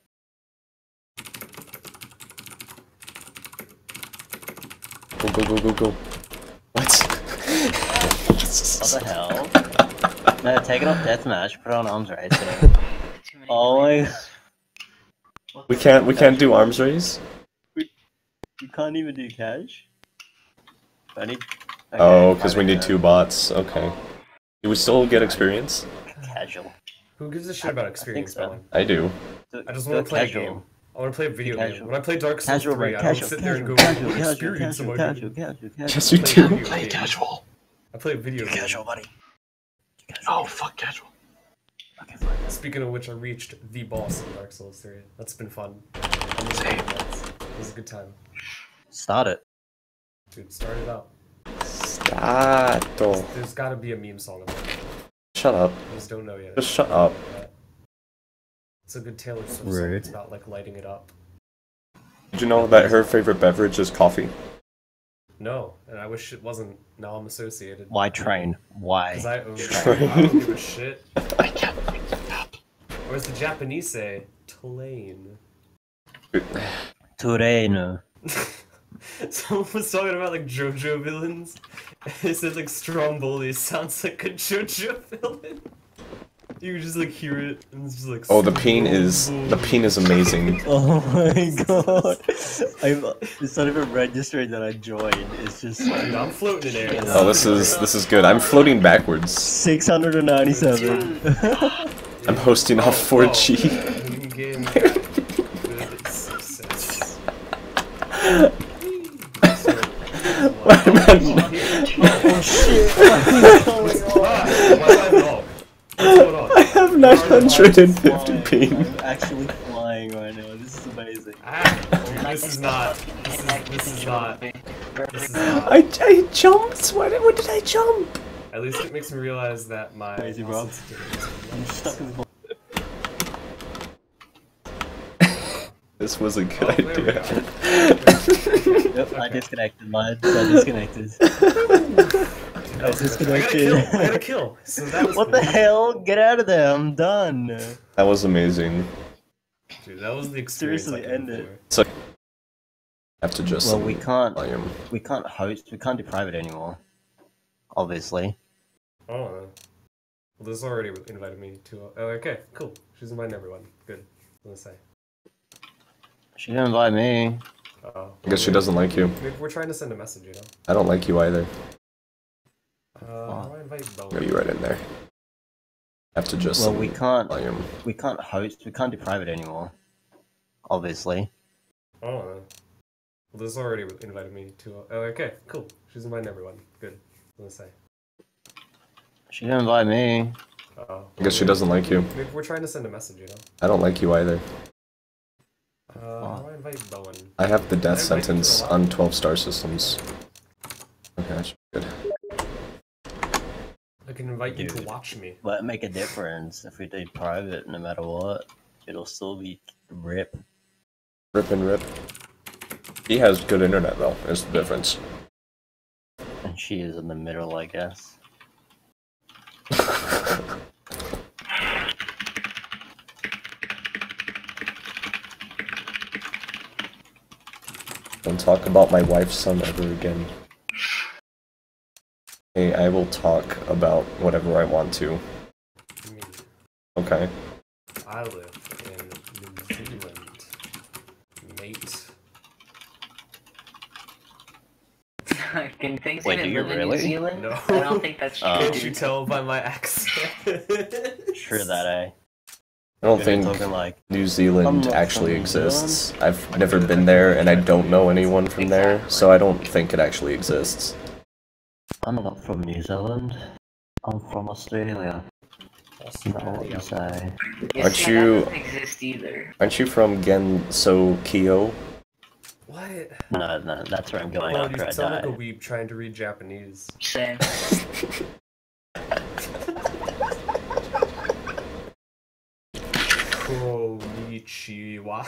Go, go, go, go, go. What? What the hell? No, take it off deathmatch, put it on arms racing. Oh my... We can't do arms race? You can't even do cash? I need... Oh, because we need 2 bots. Okay. Do we still get experience? Casual. Who gives a shit about experience, so. man? I do. I just want to play a casual. game. I want to play a video Casual. game. When I play Dark Souls Casual, 3, bro, I don't casual, sit there and go, casual, what casual, experience am I casual, getting? Yes, you I do. play video Play games. casual. I play a video game. Casual, buddy. Oh, fuck casual. Okay, fine. Speaking of which, I reached the boss in Dark Souls 3. That's been fun. Same. It was a good time. Start it. Dude, start it up. Stato. There's gotta be a meme song about it. Shut up. I just don't know yet. Just shut up. It's a good Taylor Swift song. Rude. It's about like lighting it up. Did you know that her favorite beverage is coffee? No, and I wish it wasn't. Now I'm associated. Why train? Why? Because I own train? I don't give a shit. Or as the Japanese say, Tulane. Tureno. Someone was talking about like JoJo villains. It said like Stromboli sounds like a JoJo villain. You just like hear it and it's just like. Oh, the peen is amazing. Oh my god! It's not even registering that I joined. It's just. Dude, I'm floating in air. Oh, this is good. I'm floating backwards. 697. I'm hosting off 4G. Game. Good success. Oh shit! I have 950 ping. I'm actually flying right now. This is amazing. This is not. I jumped. What did I jump? At least it makes me realize that my. Crazy, bro. I'm stuck in the. This was a good idea. Yep, I disconnected mine. I disconnected. I disconnected. I got a kill. So that was what the hell? Get out of there! I'm done. That was amazing. Dude, that was the experience. Seriously, end it. So I have to just. Well, we can't. Volume. We can't host. We can't do private anymore. Obviously. Oh. Well, this already invited me to. Oh, okay, cool. She's inviting everyone. Good. I'm gonna say. She didn't invite me. Oh. I guess she doesn't like you. Maybe we're trying to send a message, you know. I don't like you either. How do I invite Bowen? Are you right in there? I have to just. Well, we can't. Volume. We can't host. We can't do private anymore. Obviously. Oh. Well, this already invited me to. Oh, okay, cool. She's inviting everyone. Good. I'm gonna say. She didn't invite me. Oh. I guess she doesn't like you. Maybe we're trying to send a message, you know. I don't like you either. How do I invite Bowen? I have the death sentence on 12-star systems. Okay, that should be good. I can invite you to watch me. Will it make a difference if we do private? No matter what, it'll still be rip. Rip and rip. He has good internet though. Is the difference. And she is in the middle, I guess. Don't talk about my wife's son ever again. Hey, I will talk about whatever I want to. Okay. I live in New Zealand, mate. Can things Wait, even do you live in really? New Zealand? No. I don't think that's true. Can't you tell by my accent? Sure that, eh? I don't You're think talking like, New Zealand I'm not actually from New exists. I've never been there and I don't know anyone from there, so I don't think it actually exists. I'm not from New Zealand. I'm from Australia. Is that what you say? Aren't see, you- That doesn't exist either. Aren't you from Gensokyo? What? No, that's where I'm going Oh, after you I sound like a die. weeb trying to read Japanese. Same. Konnichiwa.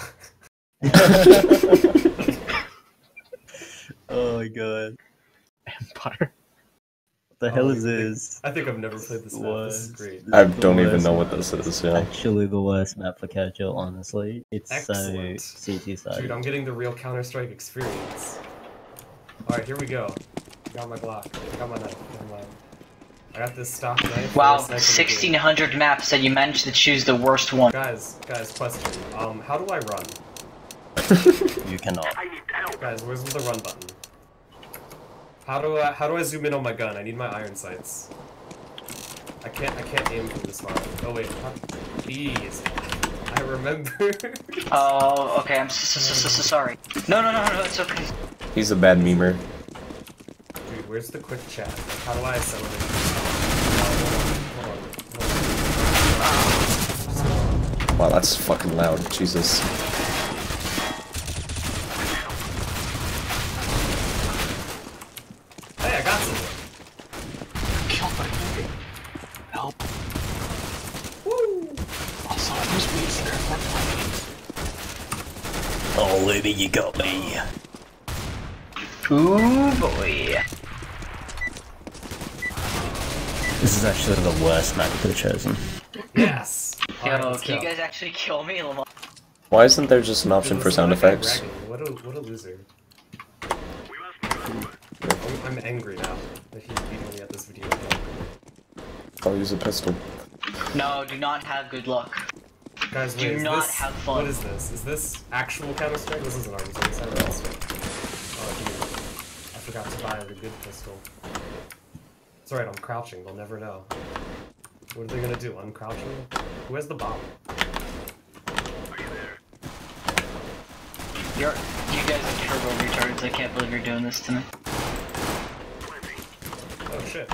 Oh my god. Empire. What the hell is this? I think I've never played this map. This is great. I don't even know what this is, yeah. Actually the worst map for casual, honestly. It's Excellent. so CT side. Dude, I'm getting the real Counter-Strike experience. Alright, here we go. Got my Glock. Got my knife. I got this stock knife. Wow, for a sniper game. 1600 maps and you managed to choose the worst one. Guys, question. How do I run? You cannot. Guys, where's the run button? How do I zoom in on my gun? I need my iron sights. I can't aim from this far. Oh wait, jeez. I remember. Oh, okay, I'm so sorry. No, it's okay. He's a bad memer. Dude, where's the quick chat? Like, how do I assemble it? Hold on. Wow, that's fucking loud. Jesus. Hey, I got some. Help. Woo! Also, there's weeds there. Oh, Libby, you got me. Ooh boy. This is actually the worst map you could have chosen. Yes! Yo, Alright, let's can you go. guys actually kill me, Lamar? Why isn't there just an option This for is sound like I'm effects? bragging. What a loser. I'm angry now that he's beating me at this video. I'll use a pistol. No, do not have good luck. Guys, Do wait, is not this, have fun. What is this? Is this actual Counter-Strike? This isn't Army Strike, oh, dude. I forgot to buy the good pistol. It's alright, I'm crouching, they'll never know. What are they gonna do? I'm crouching? Who has the bomb? You guys are turbo retards. I can't believe you're doing this to me. Oh shit.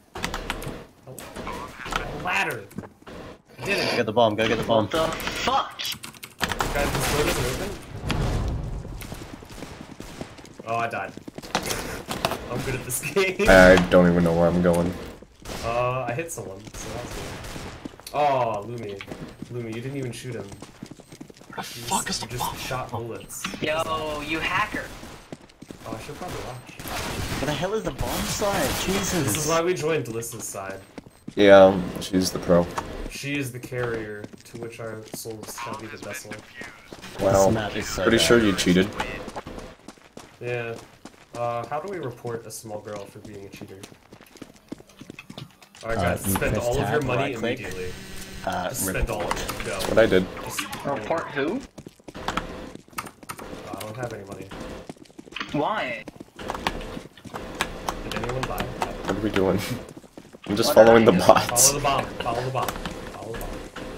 A ladder! I did it! Get the bomb, go get the bomb. What the fuck? Guys, this door doesn't open? Oh, I died. I'm good at this game. I don't even know where I'm going. I hit someone, so that's good. Oh, Lumi. Lumi, you didn't even shoot him. What the fuck is the You bomb? just shot bullets. Yo, you hacker. Oh, I should probably watch. What the hell is the bomb side? Jesus. This is why we joined Delyssa's side. Yeah, she's the pro. She is the carrier to which our souls shall be the vessel. Wow. This map is so Pretty bad. sure you cheated. Yeah. How do we report a small girl for being a cheater? Alright guys, you spend press all of your tab, money right-click. immediately. Just spend all of it. Go. What I did. Just, Report who? I don't have any money. Why? Did anyone buy? What are we doing? I'm just What following are the you doing? bots. Follow the bomb. Follow the bomb. Follow the bomb.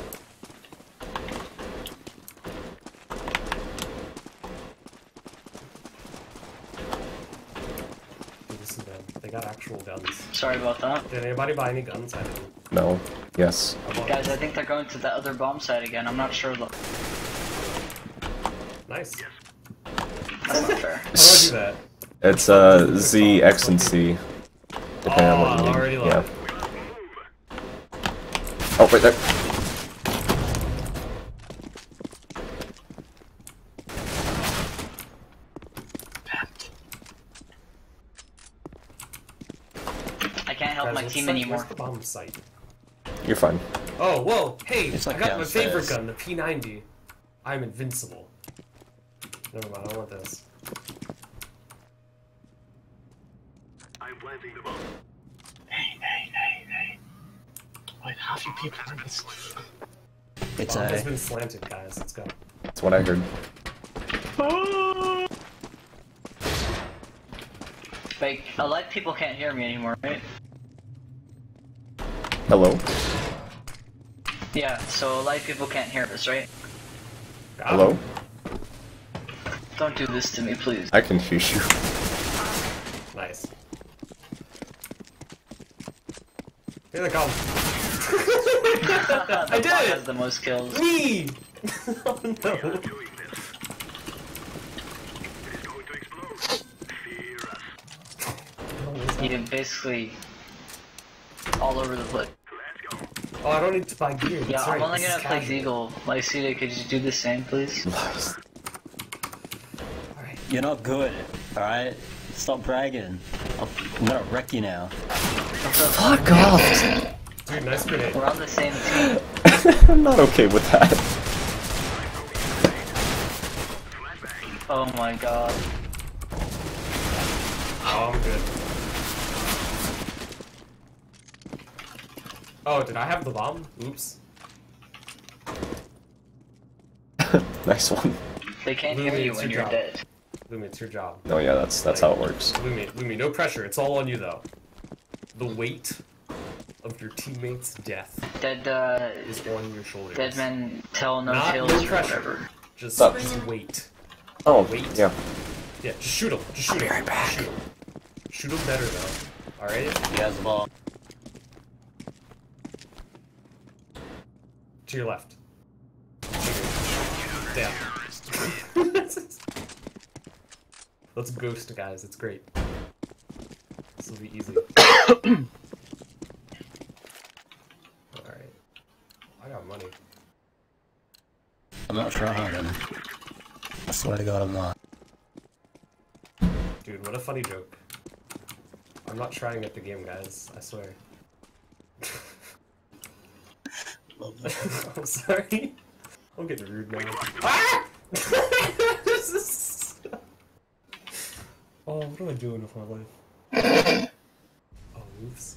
Dude, this is bad. They got actual guns. Sorry about that. Did anybody buy any guns? I didn't. No. Yes. I bought Guys, I think they're going to that other bomb site again. I'm not sure though. Nice. That's not fair. How do I do that? It's Z, X, and C. Depending on what you need. already Yeah. lost. Oh, right there. I can't help Guys, my what's team the- anymore. Where's the bomb site? You're fine. Oh, whoa! Hey! It's like I got my favorite downstairs. gun, the P90. I'm invincible. Never mind, I don't want this. Wait, half you people are missing. It's Bomb has a. been slanted, guys. Let's go. That's what I heard. Like, alive people can't hear me anymore, right? Hello? Yeah, so alive people can't hear us, right? Hello? Don't do this to me, please. I can hear you. Nice. Here they come. The I did bot it! has the most kills. Me! Oh no. You basically all over the place. Oh, I don't need to buy gear. Yeah, That's I'm right, only this gonna is play casual. Deagle. Like, Cedar, could you do the same, please? Nice. You're not good, alright? Stop bragging. I'm gonna wreck you now. Fuck off! Dude, nice grenade. We're on the same team. I'm not okay with that. Oh my god. Oh, I'm good. Oh, did I have the bomb? Oops. Nice one. They can't hear Lumi, you it's when your you're job. dead. Lumi, it's your job. No, yeah, that's how it works. Lumi, no pressure. It's all on you, though. The weight of your teammates' death Dead, is on your shoulders. dead men tell no Not tales no or pressure. whatever. Just Stop. wait. Oh, Wait. yeah. Yeah, just shoot him. Just shoot him. right back. Shoot him. Shoot him better, though. Alright? You guys the ball. To your left. Damn. Let's ghost, guys. It's great. This will be easy. Alright. I got money. I'm not trying. I swear to God, I'm not. Dude, Dude, what a funny joke. I'm not trying at the game, guys. I swear. I'm sorry. I'm getting rude now. Ah! Oh, what am I doing with my life? Oh, oops.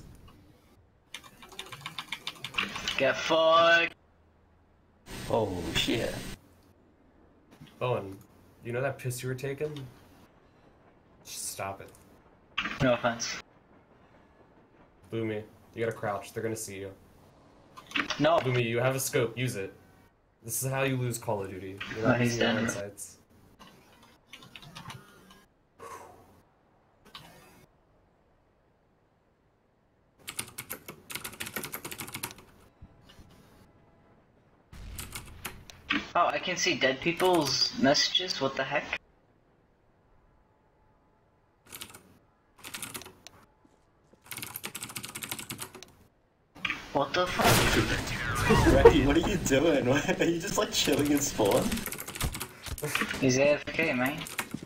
Get fucked. Oh shit. Owen, you know that piss you were taking? Just stop it. No offense. Boomy, you gotta crouch. They're gonna see you. No. Boomy, you have a scope. Use it. This is how you lose Call of Duty. You're Oh, not he's using your dead. own sights. Oh, I can see dead people's messages. What the heck? What the fuck? Ray, what are you doing? Are you just like chilling in spawn? He's AFK, man.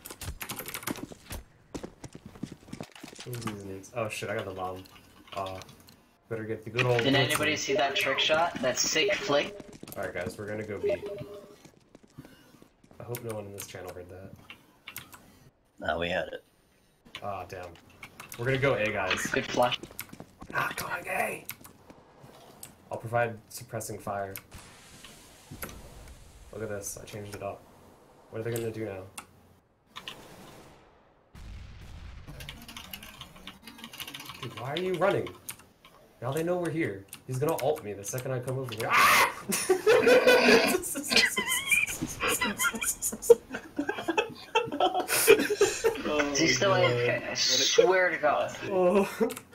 What are these names? Oh shit, I got the bomb. Better get the good old. Did blitzing. anybody see that trick shot? That sick flick? Alright guys, we're gonna go B. I hope no one in this channel heard that. No, we had it. Ah, damn. We're gonna go A, guys. Good flash. Not going A! I'll provide suppressing fire. Look at this, I changed it up. What are they gonna do now? Dude, why are you running? Now they know we're here. He's gonna ult me the second I come over here. Ah! Is he still AFK? I swear to God. Oh.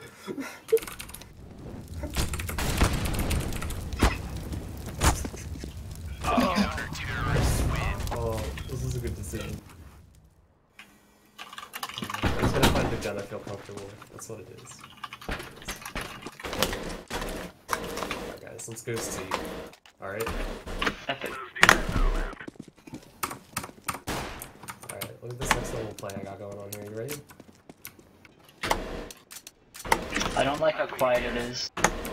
Oh, this is a good decision. I'm just gonna find the gun I feel comfortable with. That's what it is. Alright guys, let's go see. Alright? Epic. Alright, look at this next level play I got going on here. You ready? I don't like how quiet it is.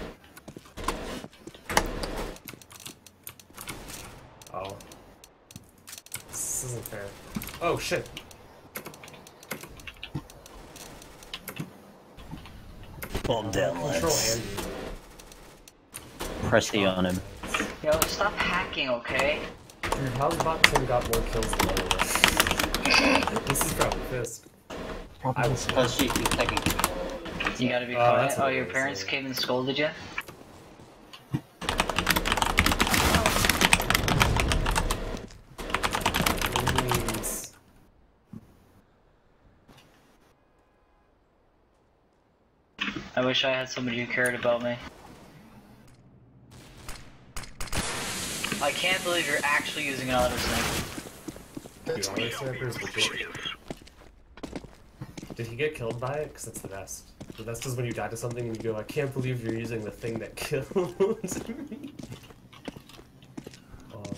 Oh. This isn't fair. Oh shit! Bomb down, Control lads. Andy. Press E on him. Yo, stop hacking, okay? Dude, how's bot team got more kills than all of us? This is probably pissed. Probably. Because she's taking. You gotta be Oh, quiet. that's Oh, what your it is, parents yeah. came and scolded you? Please. I wish I had somebody who cared about me. I can't believe you're actually using an auto sniper. Dude, auto sniper is legit. Did he get killed by it? Because that's the best. The best is when you die to something and you go, I can't believe you're using the thing that killed me. Oh.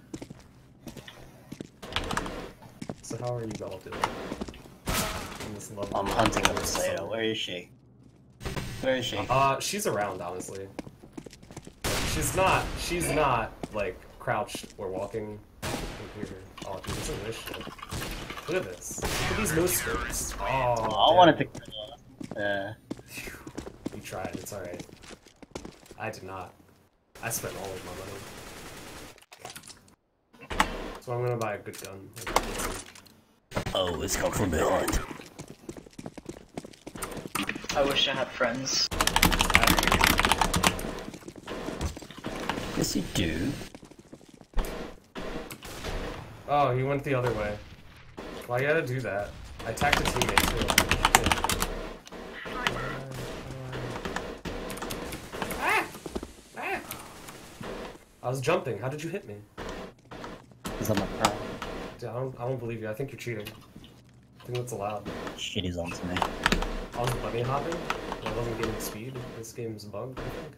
So how are you all doing? In this lovely I'm hunting a summer? potato. Where is she? Where is she? She's around, honestly. She's not, like, crouched or walking. Here. Oh, dude, this is this shit. Look at this. Look at these no scopes. Oh, I wanted to. You tried, it's alright. I did not. I spent all of my money. So I'm gonna buy a good gun. Oh, it's come from behind. I wish I had friends. Yes, you do. Oh, he went the other way. Why you gotta do that? I attacked a teammate too. I was jumping. How did you hit me? Because I'm a pro. Dude, I don't believe you. I think you're cheating. I think that's allowed. Shit is onto me. I was bunny hopping. I wasn't getting speed. This game's bugged, I think.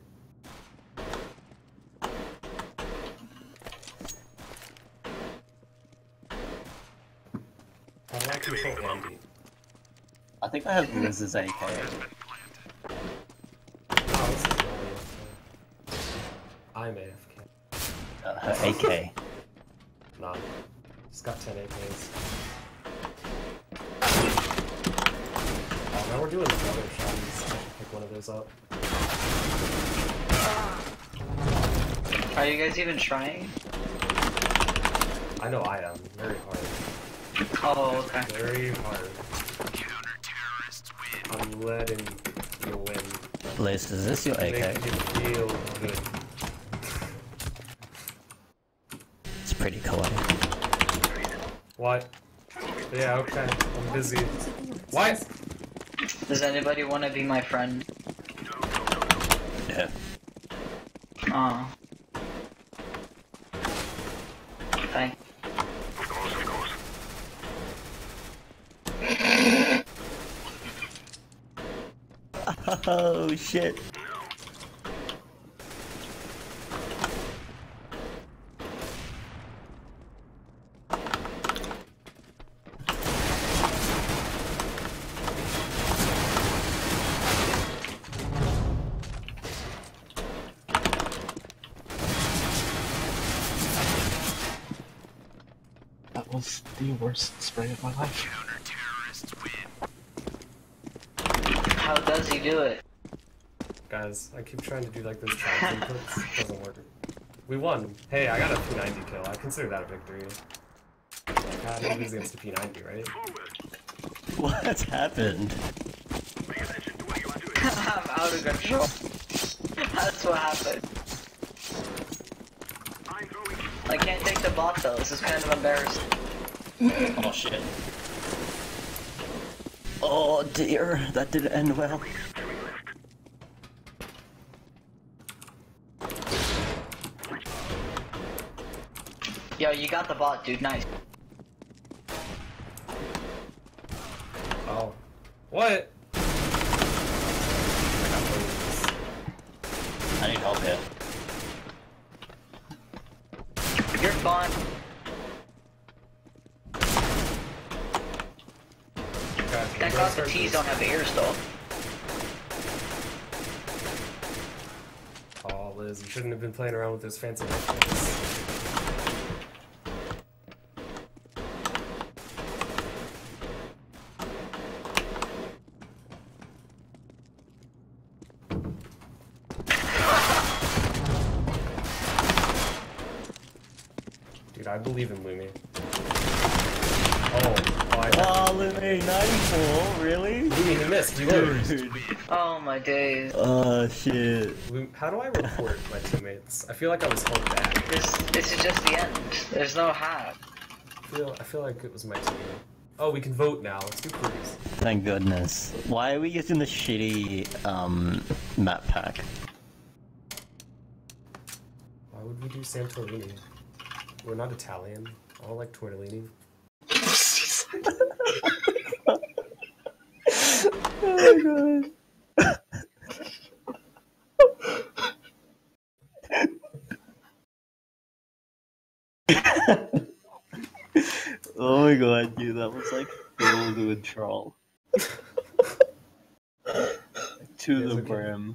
How do I control Andy? I think I have Liz's AK. Oh, this is not AFK. I'm AFK. Her AK. Nah. Just got 10 AKs. Oh, now we're doing another shotties. I should pick one of those up. Are you guys even trying? I know I am. Very hard. Oh, okay. Very hard. I'm letting you win. Liz, is this your AK? Make you feel good. It's pretty cool. What? Yeah, okay. I'm busy. What? Does anybody want to be my friend? Yeah. Oh. Thank. Oh shit. That was the worst spray of my life. How does he do it? Guys, I keep trying to do like those challenge inputs. It doesn't work. We won. Hey, I got a P90 kill. I consider that a victory. I didn't lose against a P90, right? What happened? I'm out of control. That's what happened. I can't take the bot though. This is kind of embarrassing. Oh shit. Oh dear, that didn't end well. Yo, you got the bot, dude. Nice. Oh. What? I need help here. You're fine. Thank God the T's don't have ears though. Oh, Liz, you shouldn't have been playing around with those fancy headphones. Dude, I believe in Lumi. Oh, Lumi, 94, really? Lumi, he missed, he lose. Oh my days. Oh shit. How do I report my teammates? I feel like I was held back. This is just the end. There's no hat. I feel like it was my team. Oh, we can vote now. Let's do cruise. Thank goodness. Why are we using the shitty, map pack? Why would we do Santorini? We're not Italian. I don't like tortellini. Oh my god. Oh my god, dude, that was like filled with troll. To the brim.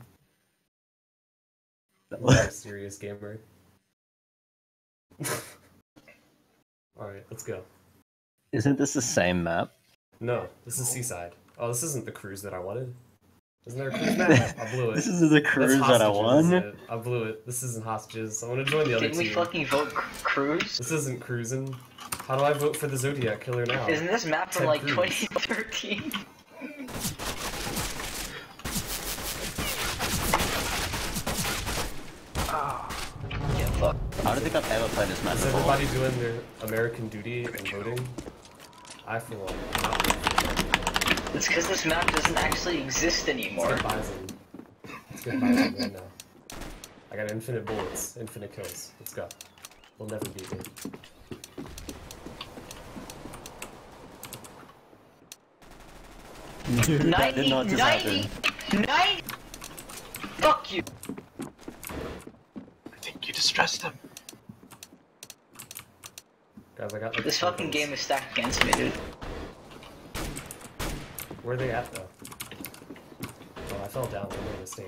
I'm a serious gamer. Alright, let's go. Isn't this the same map? No, this is Seaside. Oh, this isn't the cruise that I wanted. Isn't there a cruise map? I blew it. This is the cruise that I won? I blew it. This isn't hostages. I want to join the other Didn't we team. fucking vote cruise? This isn't cruising. How do I vote for the Zodiac Killer now? Isn't this map from Ted like Cruz. 2013? Yeah, fuck. I don't think I've ever played this map Is before. everybody doing their American duty and voting? I feel like not. It's because this map doesn't actually exist anymore. Let's get Bison. Let's get Bison right now. I got infinite bullets, infinite kills. Let's go. We'll never beat me. Dude, that did 90, not just 90, happen. 90! Fuck you! I think you distressed him. Guys, I got like This fucking game is stacked against me, dude. Where are they at though? Oh, I fell down. I made a mistake.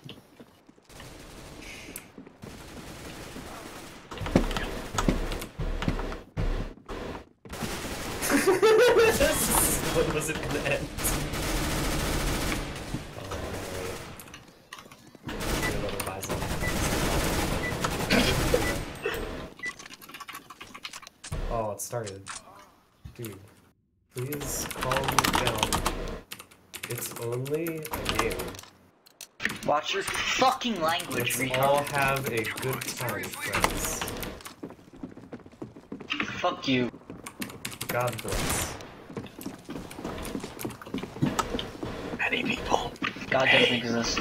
When was it gonna end? Oh, it started. Dude, please calm down. It's only a game. Watch your fucking language, Let's retard. all have a good time, friends. Fuck you. God bless. Many people. God doesn't exist.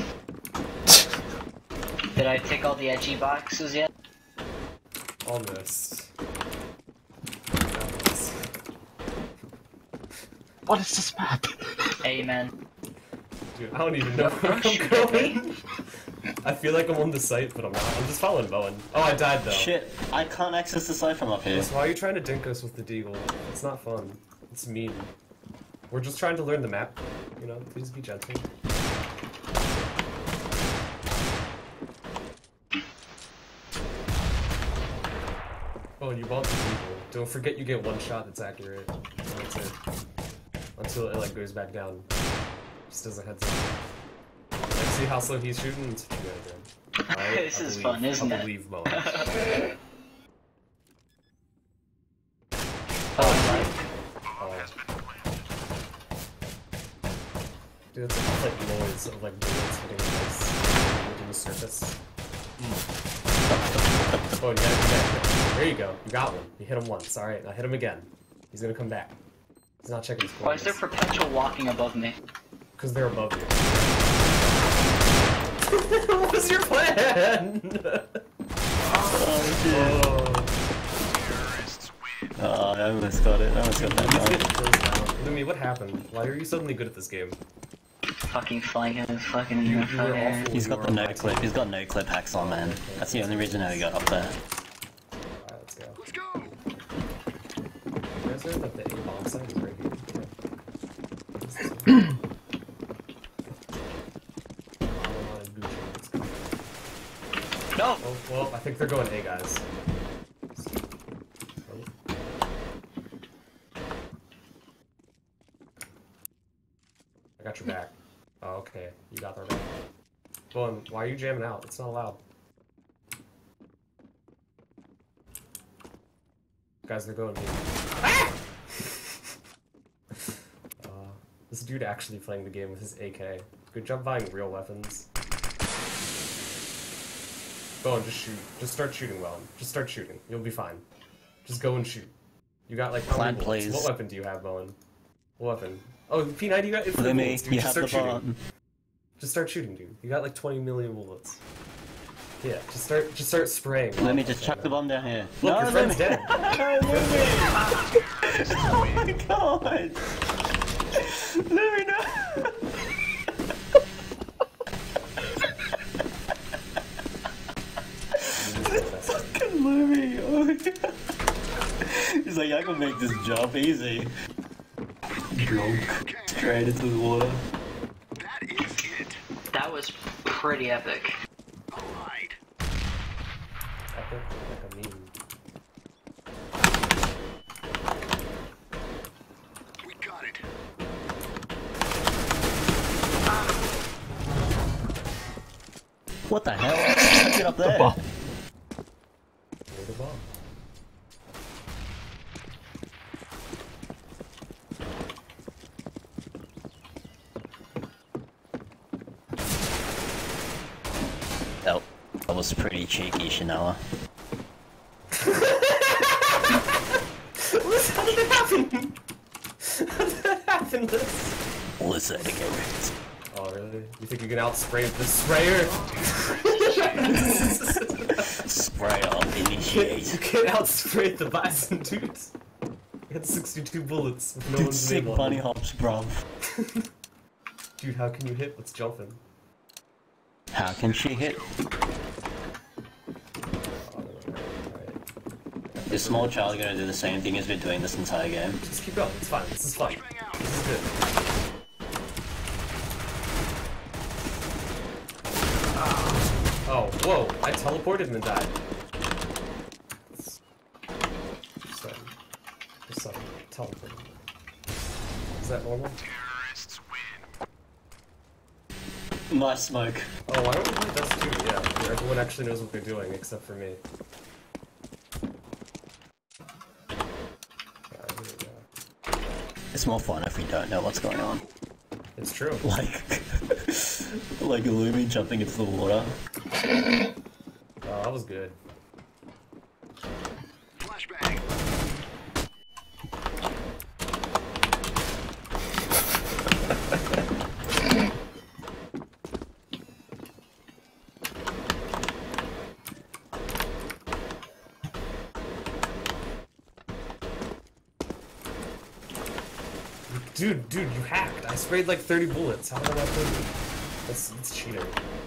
Did I tick all the edgy boxes yet? Almost. What is this map? Amen. Dude, I don't even know where I'm going. I feel like I'm on the site, but I'm not. I'm just following Bowen. Oh, I died though. Shit, I can't access the site from up here. So why are you trying to dink us with the deagle? It's not fun. It's mean. We're just trying to learn the map. You know, please be gentle. Oh, and you bought the deagle. Don't forget you get one shot that's accurate. That's it. Until it like goes back down. Just as a heads up. Like, see how slow he's shooting? It's pretty good, man. This is fun, isn't I it? believe Bowen. Oh, Dude, it's like noise of like bullets hitting the surface. Oh, you gotta come back. There you go. You got one. You hit him once. Alright, now hit him again. He's gonna come back. He's not checking his why is coordinates. there perpetual walking above me? Because they're above you. What was your plan? Oh, I almost got it. I almost got that He's one. getting closed down. Lumi, what happened? Why are you suddenly good at this game? Fucking flying in fucking You were awful. He's You got were the on no my clip. team. He's got no clip hacks on, man. That's the only reason how he got up there. Alright, let's go. Let's go! You guys are like the A-bomb site is right here. No! Oh, well, I think they're going A, guys. I got your back. Oh, okay. You got their back. Bowen, why are you jamming out? It's not allowed. Guys, they're going B. Ah! This dude actually playing the game with his AK. Good job buying real weapons. Bowen, just shoot. Just start shooting, well. Just start shooting. You'll be fine. Just go and shoot. You got like how many Plan, bullets? please. What weapon do you have, Bowen? What weapon? Oh, P90, you got infinite Let me, bullets, dude. you Just have start the shooting. bomb. Just start shooting, dude. You got like 20 million bullets. Yeah, just start spraying. Let me just chuck the bomb down here. Look, no, your friend's dead. Oh my god! Let me know! Fucking Louie! Oh my god. He's like, I can make this job easy. Drunk. Straight into the water. That was pretty epic. Epic, like a meme. What the hell? Get up there! Where the bomb? Oh, that was pretty cheeky, Shanoa. How did that happen? How did that happen? Listen again. Oh, really? You think you can outspray the sprayer? Spray off, initiate. You can't outspray the bison, dude. You had 62 bullets with no Dude, one's sick name on bunny them. hops, bruv. Dude, how can you hit what's jumping? How can she hit? This small child gonna do the same thing as been doing this entire game. Just keep going, it's fine, this is fun. This is good. Whoa, I teleported and then died. Just teleported. Is that normal? Nice smoke. Oh, why don't we play Dust 2? Yeah, where everyone actually knows what they're doing except for me. It's more fun if we don't know what's going on. It's true. Like Illumi jumping into the water. Oh, that was good. Flashbang. Dude, you hacked. I sprayed like 30 bullets. How did I not kill you? That's cheating.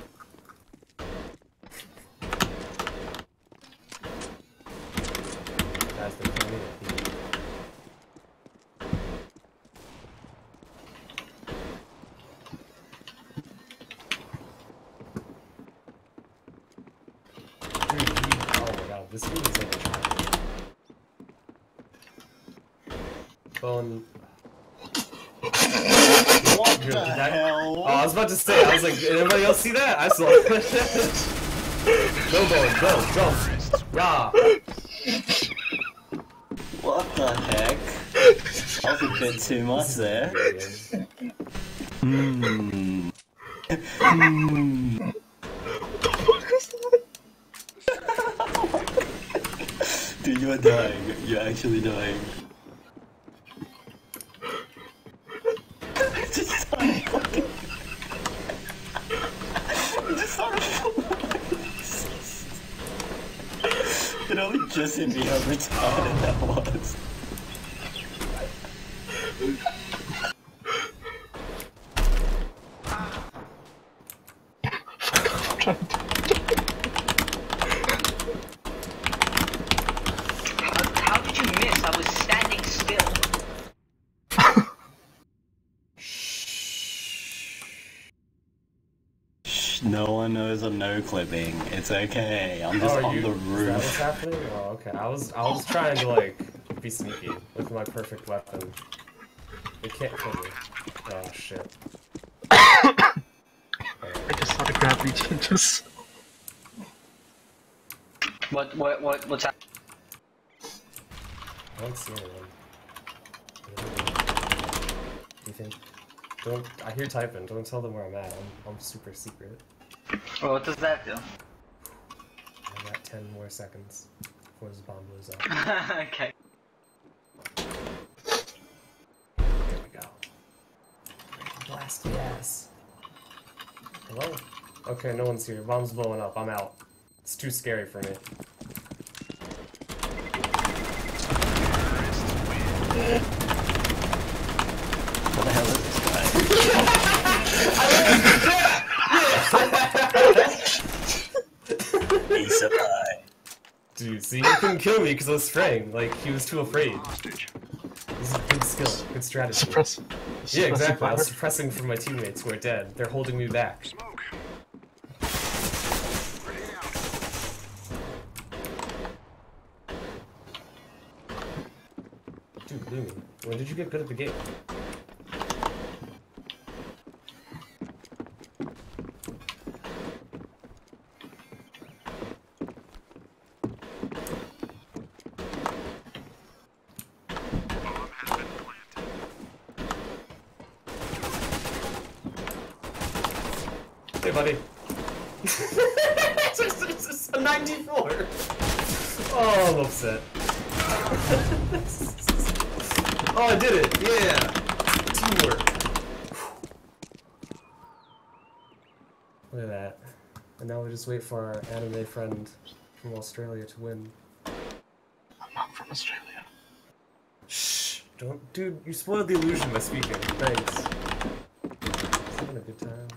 Guys, they're killing me. Dude, oh my god, this game is like Bone. What the hell? Oh, I was about to say, I was like, did anybody else see that? I saw it. Go, Bone, go, jump. Rah. What the heck? That was a bit too much there. Dude, you are dying. You're actually dying. Just started fucking... Just started It only just hit me how retarded that was. How did you miss? I was standing still. No one knows I'm no clipping. It's okay. I'm just on the roof. Is that what's happening? Oh, okay. I was trying to like be sneaky with my perfect weapon. They can't kill me. Oh shit. I just saw the gravity changes. What's happening? I don't see anyone. You think? Don't. I hear typing. Don't tell them where I'm at. I'm super secret. Well, what does that do? I got 10 more seconds before this bomb blows up. Okay. There we go. Blast the ass. Hello? Okay, no one's here. Bomb's blowing up. I'm out. It's too scary for me. What the hell is this guy? He's a pie. Dude, see, he couldn't kill me because I was spraying. Like, he was too afraid. This is good skill, good strategy. Yeah, exactly. I was suppressing for my teammates who are dead. They're holding me back. Dude, Lumi, when did you get good at the game? Hey, buddy. It's a 94. Oh, I'm upset. Oh, I did it! Yeah! Teamwork. Look at that. And now we just wait for our anime friend from Australia to win. I'm not from Australia. Shh! Don't, dude, you spoiled the illusion by speaking. Thanks. It's having a good time.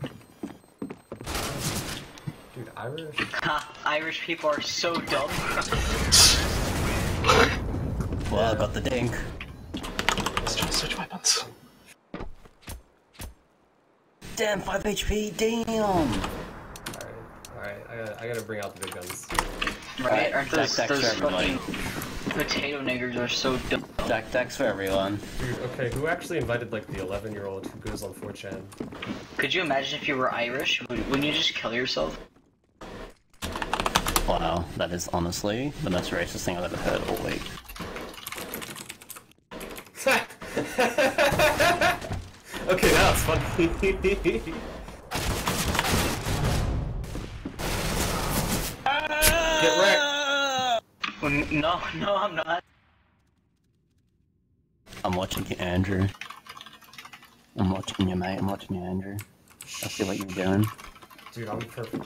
Dude, Irish? Irish people are so dumb. Well, I got the dink. Let's try to switch weapons. Damn, 5 HP, damn! Alright, I gotta bring out the big guns. Right? Aren't those Dex for everybody. fucking potato niggers are so dumb. Dex for everyone. Dude, okay, who actually invited like the 11-year-old who goes on 4chan? Could you imagine if you were Irish? Wouldn't you just kill yourself? Wow, that is honestly the most racist thing I've ever heard all week. Okay, now it's funny. Get wrecked. No, I'm not. I'm watching you, Andrew. I'm watching you, mate. I'm watching you, Andrew. I see what you're doing. Dude, I'm perfect.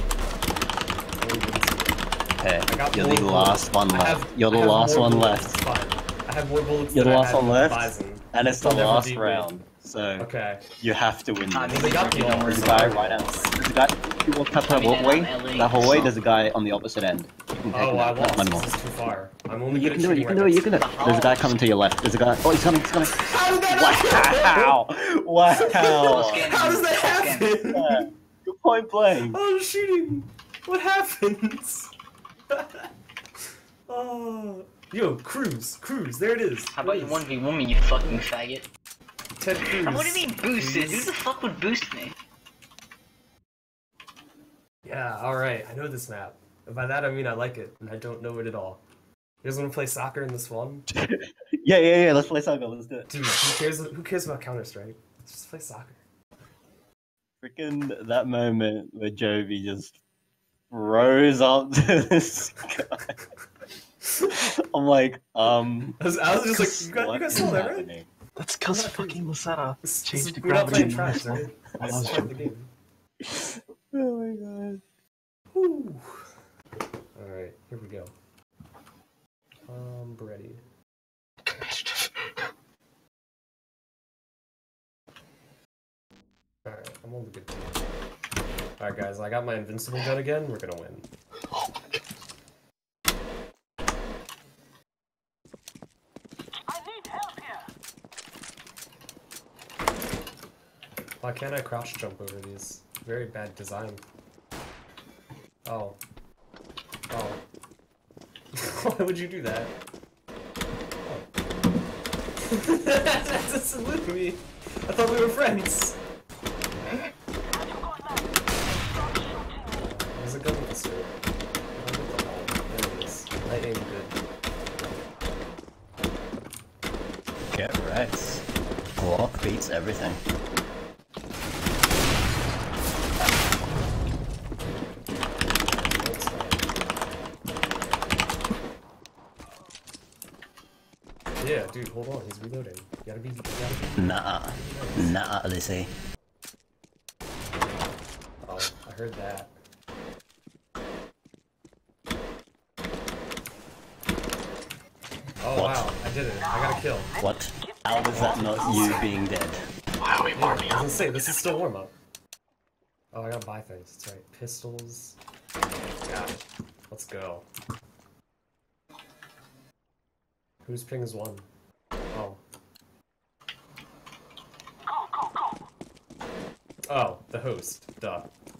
Hey, you're the last one left. You're the last one left. I have more bullets You're the than I last had one in left, Bison. and it's the They'll never last beat me. round. So Okay. you have to win this. They got me. There's a guy right out. There's a guy. If you walk past that hallway, there's a guy on the opposite end. You can take Oh, him I out. lost. Not anymore. This is too far. I'm only You good can at do it. You shooting can do it. You weapons. can do it. There's a guy coming to your left. There's a guy. Oh, he's coming. He's coming. How did that Wow! Wow! How does that happen? Yeah. You're point blank. Oh, I'm shooting. What happens? Oh, yo, Cruz, there it is. How about you 1v1 me, you fucking faggot? Ted Cruz. What do you mean boosted? Who the fuck would boost me? Yeah, alright, I know this map. And by that I mean I like it, and I don't know it at all. You guys want to play soccer in this one? Yeah. Let's play soccer. Let's do it. Dude, who cares about Counter-Strike? Let's just play soccer. Freaking that moment where Jovi just rose up to this guy. I'm like, I was just like, you guys saw that, right? happening? That's because fucking Lasetta changed the We're not gravity. playing trash, right? I This was is part of the game. Oh my god. Whew. Alright, here we go. Ready. Alright, I'm on the good team. Alright guys, I got my invincible gun again, we're gonna win. Why can't I crouch jump over these? Very bad design. Oh. Oh. Why would you do that? Oh. That's a salute me! I thought we were friends! There's a gun with the sword. There it is. I aim good. Get wrecked. Glock beats everything. Yeah, dude, hold on, he's reloading. You gotta be. Nah, Lizzie. Oh, I heard that. Oh What? wow, I did it. I got a kill. What? How is that not you being dead? Why are we Yeah, I warming was up? gonna say, this is still warm up. Oh, I gotta buy things. That's right. Pistols. Got it. Let's go. Whose ping is 1? Oh. Oh, the host. Duh.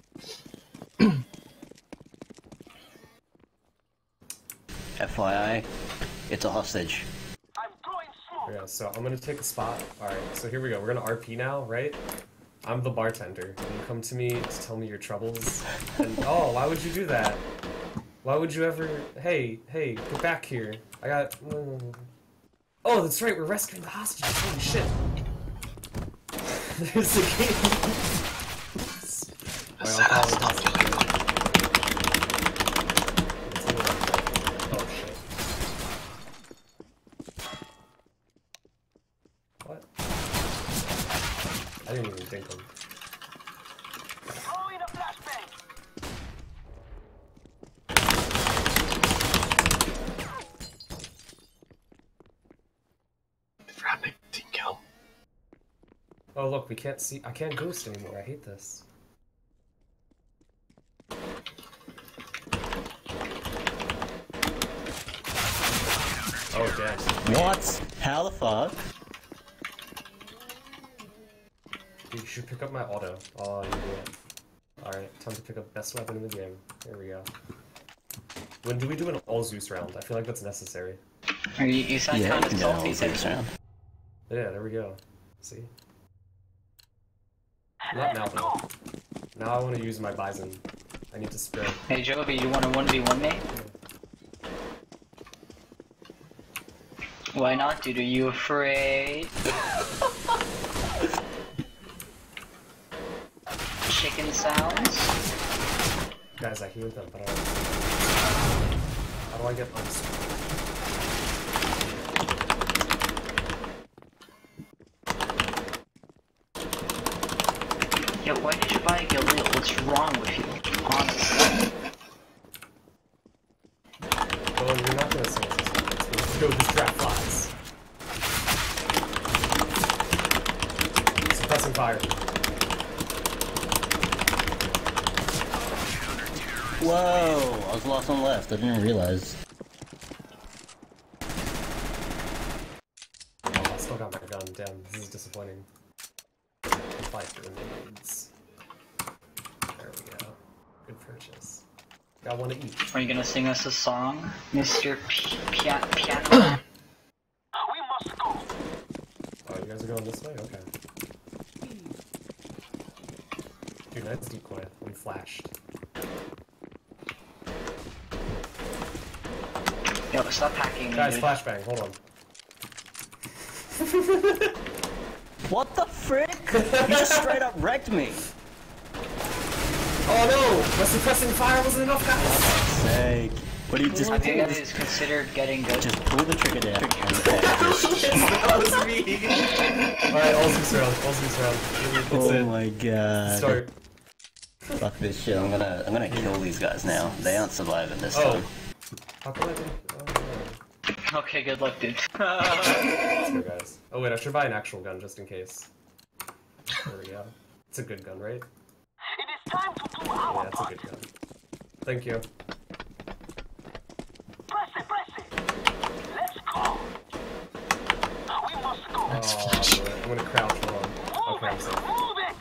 FYI, it's a hostage. Yeah, so I'm gonna take a spot. Alright, so here we go. We're gonna RP now, right? I'm the bartender. You come to me to tell me your troubles. And oh, why would you do that? Why would you ever... Hey, get back here. I got... Oh, that's right, we're rescuing the hostages. Holy shit. There's a game. Wait, I'll call it hostage. Oh, shit. What? I didn't even think of it. Team kill. Oh look, we can't see. I can't ghost anymore. I hate this. Oh damn. What? How the fuck? Dude, you should pick up my auto. Oh, you do it. Alright, time to pick up best weapon in the game. Here we go. When do we do an all Zeus round? I feel like that's necessary. You sound kind of salty. Yeah, there we go. See? Not now though. Now I want to use my Bison. I need to spread. Hey Jovi, you want a 1v1 me? Why not, dude? Are you afraid? Chicken sounds? Guys, I hear them, but I don't... How do I get on screen? Yo, why did you buy a Galil? What's wrong with you? Honestly. Well, you're not gonna sing us this one. Let's go distract flies. Suppressing fire. Whoa! I was the last one left. I didn't realize. Oh, I still got my gun. Damn, this is disappointing. Fight grenades. There we go. Good purchase. Got one of each. Are you gonna sing us a song, Mr. Piano? Oh, you guys are going this way? Okay. Dude, nice decoy. We flashed. Yo, stop hacking me, Guys, dude. flashbang, hold on. What the frick? You just straight up wrecked me. Oh no! My suppressing fire wasn't enough, guys! Sake. What do you just I think that is considered getting good. Just pull the trigger down. That was me! Alright, all Zeus round, all Zeus round. That's it. Oh my god. Start. Fuck this shit. I'm gonna kill these guys now. They aren't surviving this time. How come I didn't? Oh, no. Okay, good luck, dude. Let's go, guys. Oh wait, I should buy an actual gun just in case. There we go. It's a good gun, right? It is time to do our Yeah, it's a good gun. Thank you. Press it, press it. Let's go. We must go. Oh, I'm gonna crouch. Hold on. Okay, I'm safe. Move it.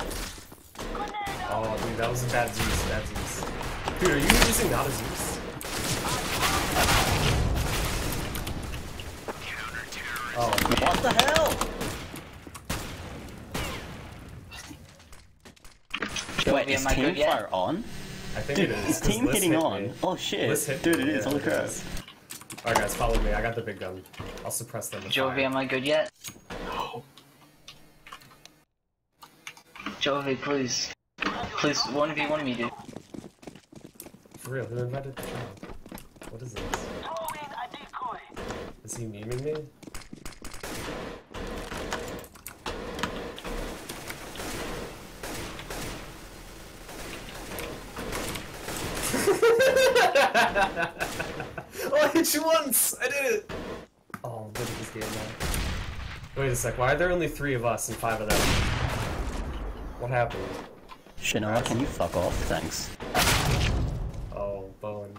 Oh, dude, that was a bad Zeus. Bad Zeus. Dude, are you using not a Zeus? Oh, what the hell? Wait, is team fire on? I think Dude, it is. is team hitting on? Me. Oh shit. Liz hit Dude, me, it is. yeah, Holy crap. Alright guys, follow me. I got the big gun. I'll suppress them with Jovi, fire. am I good yet? Jovi, please. Please, 1v1 me, dude. For real, who invited the child? What is this? Is he memeing me? Oh, I hit you once! I did it! Oh, I'm good at this game now. Wait a sec, why are there only 3 of us and 5 of them? What happened? Shinoa, can you fuck off? Thanks. Oh, Bowen.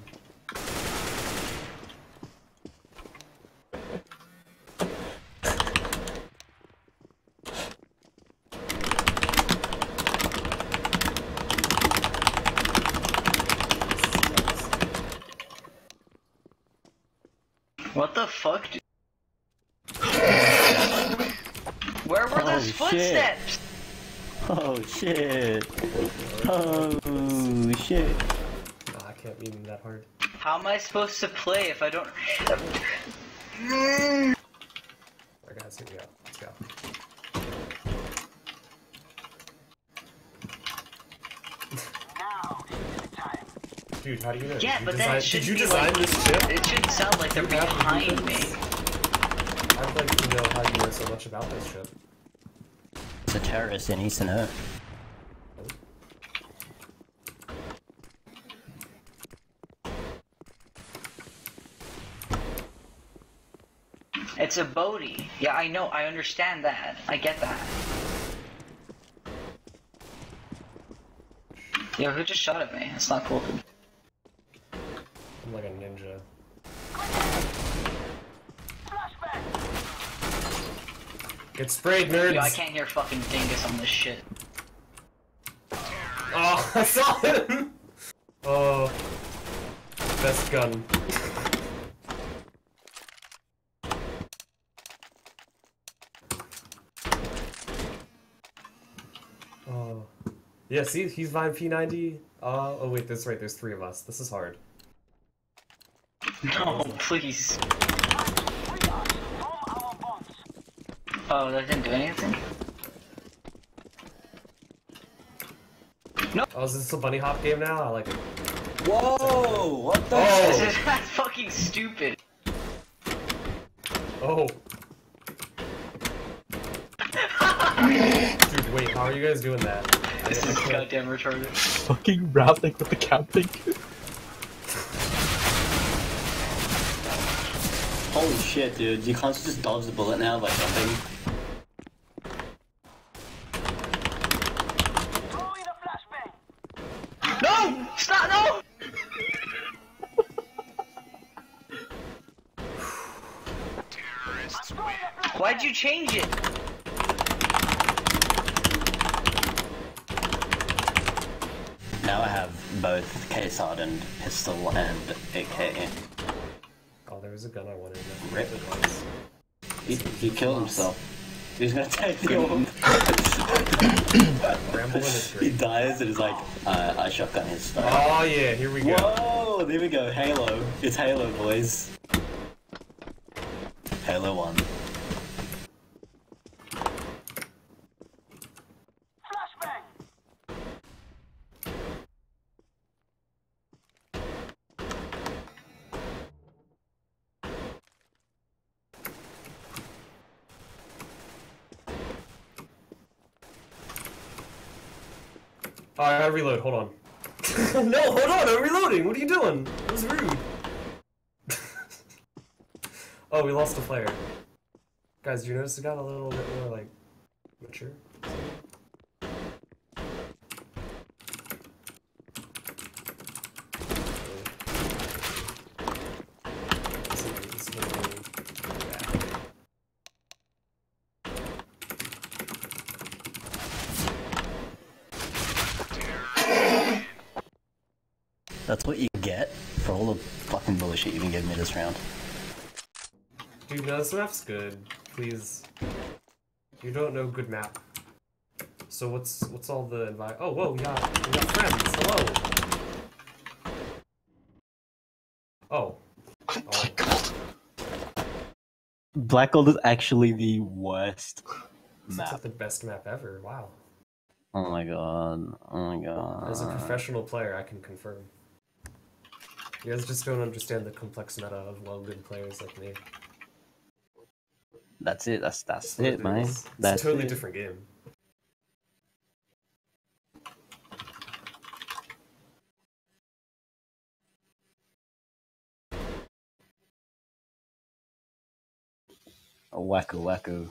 What the fuck, dude? Where were those shit. footsteps? Oh shit. Oh shit. Oh, I can't meme that hard. How am I supposed to play if I don't... Alright guys, here we go. Let's go. Dude, how do you know? Yeah, Did you but then it did should you be design like, this chip? It shouldn't sound like they're behind me. I'd like to know how you know so much about this chip. It's a terrorist in Eastern Earth. It's a Bodhi. Yeah, I know. I understand that. I get that. Yo, who just shot at me? It's not cool. I'm like a ninja. Get sprayed, nerds! Yo, I can't hear fucking dingus on this shit. Oh, Oh, I saw him! Oh, best gun. Oh, yeah. See, he's Vine P90. Oh wait, that's right. There's 3 of us. This is hard. No, please. Oh, that didn't do anything? No. Oh, is this a bunny hop game now? I like it. Whoa! What the? Oh! That's fucking stupid. Oh. Dude, wait, how are you guys doing that? This is goddamn retarded. Fucking rapping with the camping. Holy shit, dude. You can't just dodge the bullet now by jumping. No! Stop! No! Why'd you change it? Now I have both case hardened pistol and AK. Oh, there was a gun I wanted. Rip. He killed himself. He's gonna take the orb. He dies and is like, I shotgun his stuff. Oh yeah, here we go. Whoa, there we go. Halo. It's Halo, boys. Halo 1. Oh, I gotta reload, hold on. No, hold on, I'm reloading! What are you doing? That was rude. Oh, we lost a player. Guys, do you notice it got a little bit more, like, mature? That's what you get for all the fucking bullshit you've been giving me this round. Dude, no, this map's good. Please. You don't know good map. So what's all the oh, whoa, we got friends. Hello. Oh. Oh. Black Gold is actually the worst It's map. like the best map ever. Wow. Oh my god. Oh my god. As a professional player, I can confirm. You guys just don't understand the complex meta of well-good players like me. That's it. That's what it, man. is. That's It's a totally it. different game. Wacko.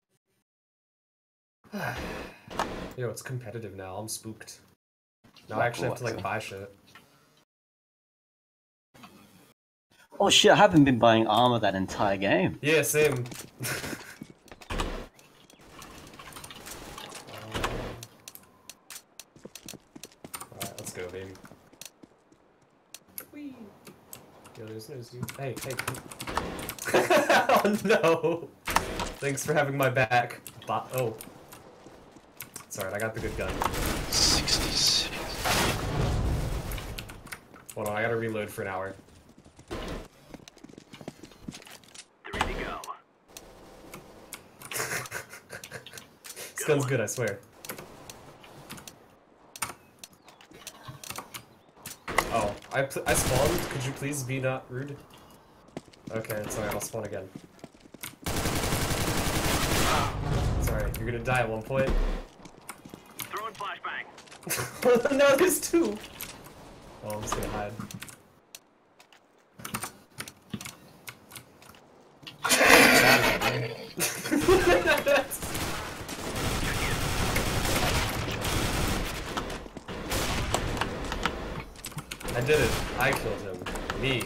Yo, it's competitive now. I'm spooked. Now I actually have to like buy shit. Oh shit, I haven't been buying armor that entire game. Yeah, same. Alright, let's go, baby. Whee! Yo, there's no zoo. Hey. Oh no! Thanks for having my back. Oh. It's alright, I got the good gun. 66. Hold on, I gotta reload for an hour. 3 to go. This gun's good, I swear. Oh, I spawned. Could you please be not rude? Okay, it's alright, I'll spawn again. Sorry, you're gonna die at one point. Throwing flashbang. No, there's 2! Oh, I'm just gonna hide. I did it. I killed him. Me.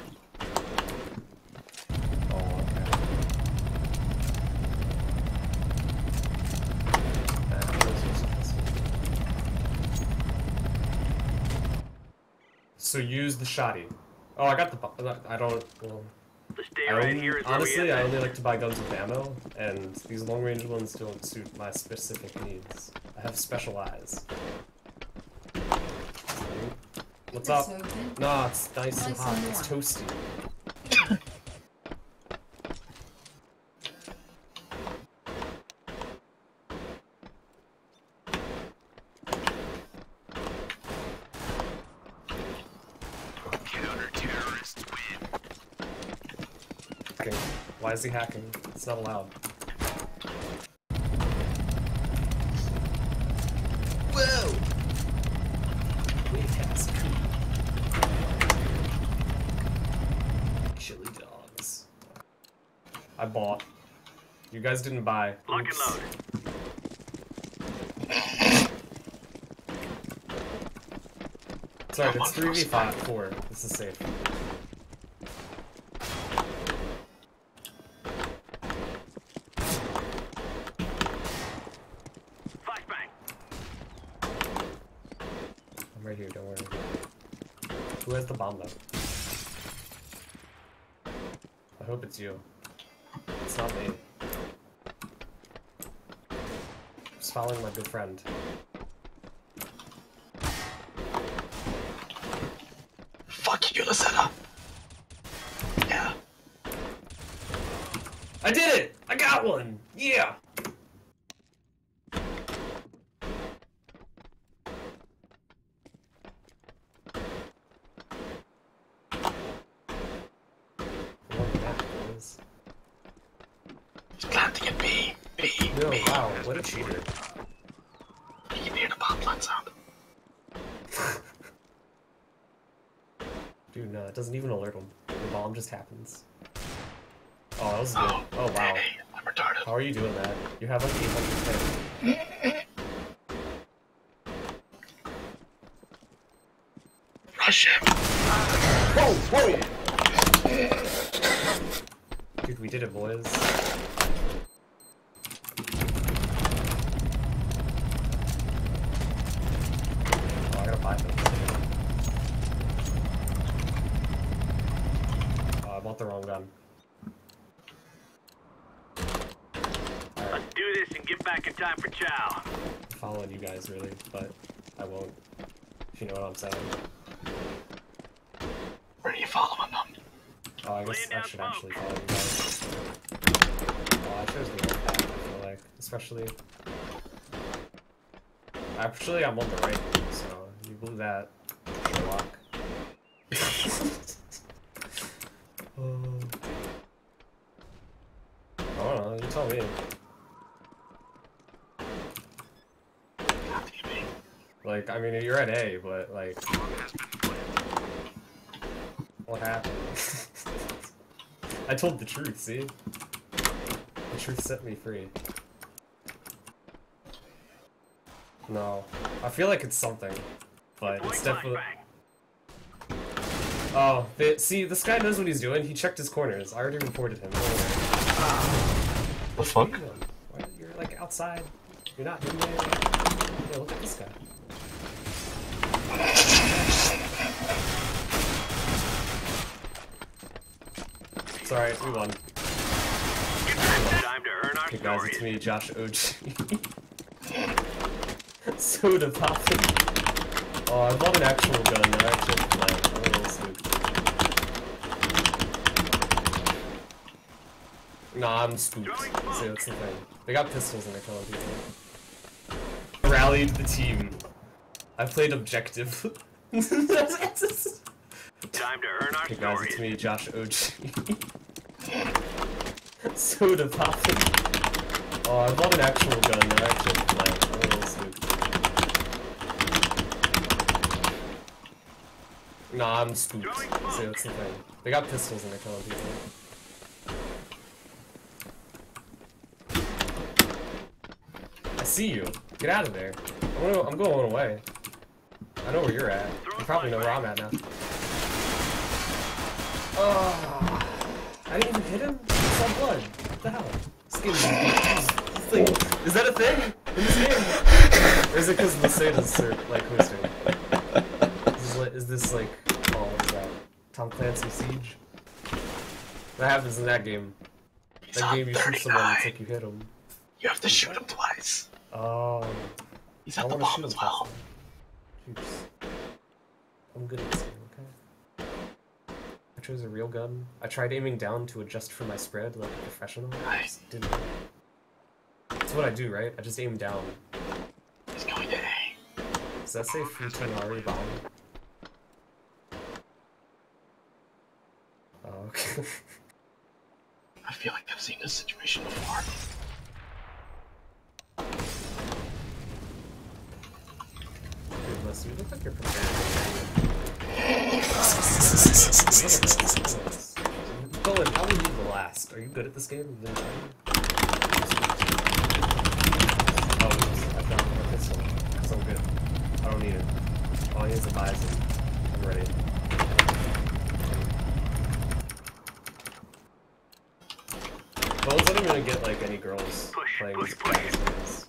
Oh, okay. So use the shoddy. Oh, I got the. I don't. Well, honestly, I only like to buy guns with ammo, and these long-range ones don't suit my specific needs. I have special eyes. What's up? No, it's nice and hot. It's toasty. Why is he hacking? It's not allowed. Whoa! Task. Chili dogs. I bought. You guys didn't buy. Lock and load. Sorry, it's 3v4. This is safe. Right here, don't worry. Who has the bomb though? I hope it's you. It's not me. Just following my good friend. Fuck you, Lucetta. Yeah. I did it! I got one! Yeah! Planting at B. B. No, B. wow, what a cheater. You can hear the bomb plant sound. Dude, no, it doesn't even alert him. The bomb just happens. Oh, that was good. Oh, wow. Hey, I'm retarded. How are you doing that? You have like 800k. Rush him. Whoa! Dude, we did it, boys. Oh, I gotta buy them. Oh, I bought the wrong gun. Right. Let's do this and get back in time for chow. I'm following you guys, really, but I won't. If you know what I'm saying. Where are you following them? Oh, I guess I should actually follow you guys. Oh, I chose the wrong path, I feel like. Especially... Actually, I'm on the right, so you blew that. Sherlock. Oh. I don't know, you tell me. Like, I mean, you're at A, but, like... What happened? I told the truth, see? The truth set me free. No. I feel like it's something. But it's definitely... Oh, see, this guy knows what he's doing. He checked his corners. I already reported him. The fuck? You're, like, outside. You're not in there. Yeah, look at this guy. It's alright, we won. Time to earn our Okay guys, it's me, Josh OG. Soda popping. Oh, I bought an actual gun, I actually have to play. I'm a little spooked. Nah, I'm spooked. See, that's the thing. They got pistols and they're killing people. Rallied the team. I played objective. Time to earn our Okay guys, it's me, Josh OG. Soda popping. Oh, I bought an actual gun, I actually have to play. I'm a little spooked. Nah, I'm spooked. See, that's the thing. They got pistols and they're killing people. I see you. Get out of there. I'm going away. I know where you're at. You probably know where I'm at now. Oh, I didn't even hit him? I saw blood. What the hell? This game is that a thing in this game? Or is it because Luceda's like hosting? Is this like Tom Clancy Siege. What happens in that game? That game you shoot someone, it's like you hit him. You have to shoot him twice. Oh. He's at the bomb as well. Jeez. I'm good at this game, okay? I chose a real gun. I tried aiming down to adjust for my spread like a professional. Nice. Didn't. That's what I do, right? I just aim down. He's going to A. Does that say Futanari bomb? Oh, okay. I feel like I've seen this situation before. You look like you're prepared. Colin, how would you the last? Are you good at this game? Oh, I found my pistol. Because I'm good. I don't need it. All I need is a Bison. I'm ready. Colin's not even gonna get like any girls playing these games.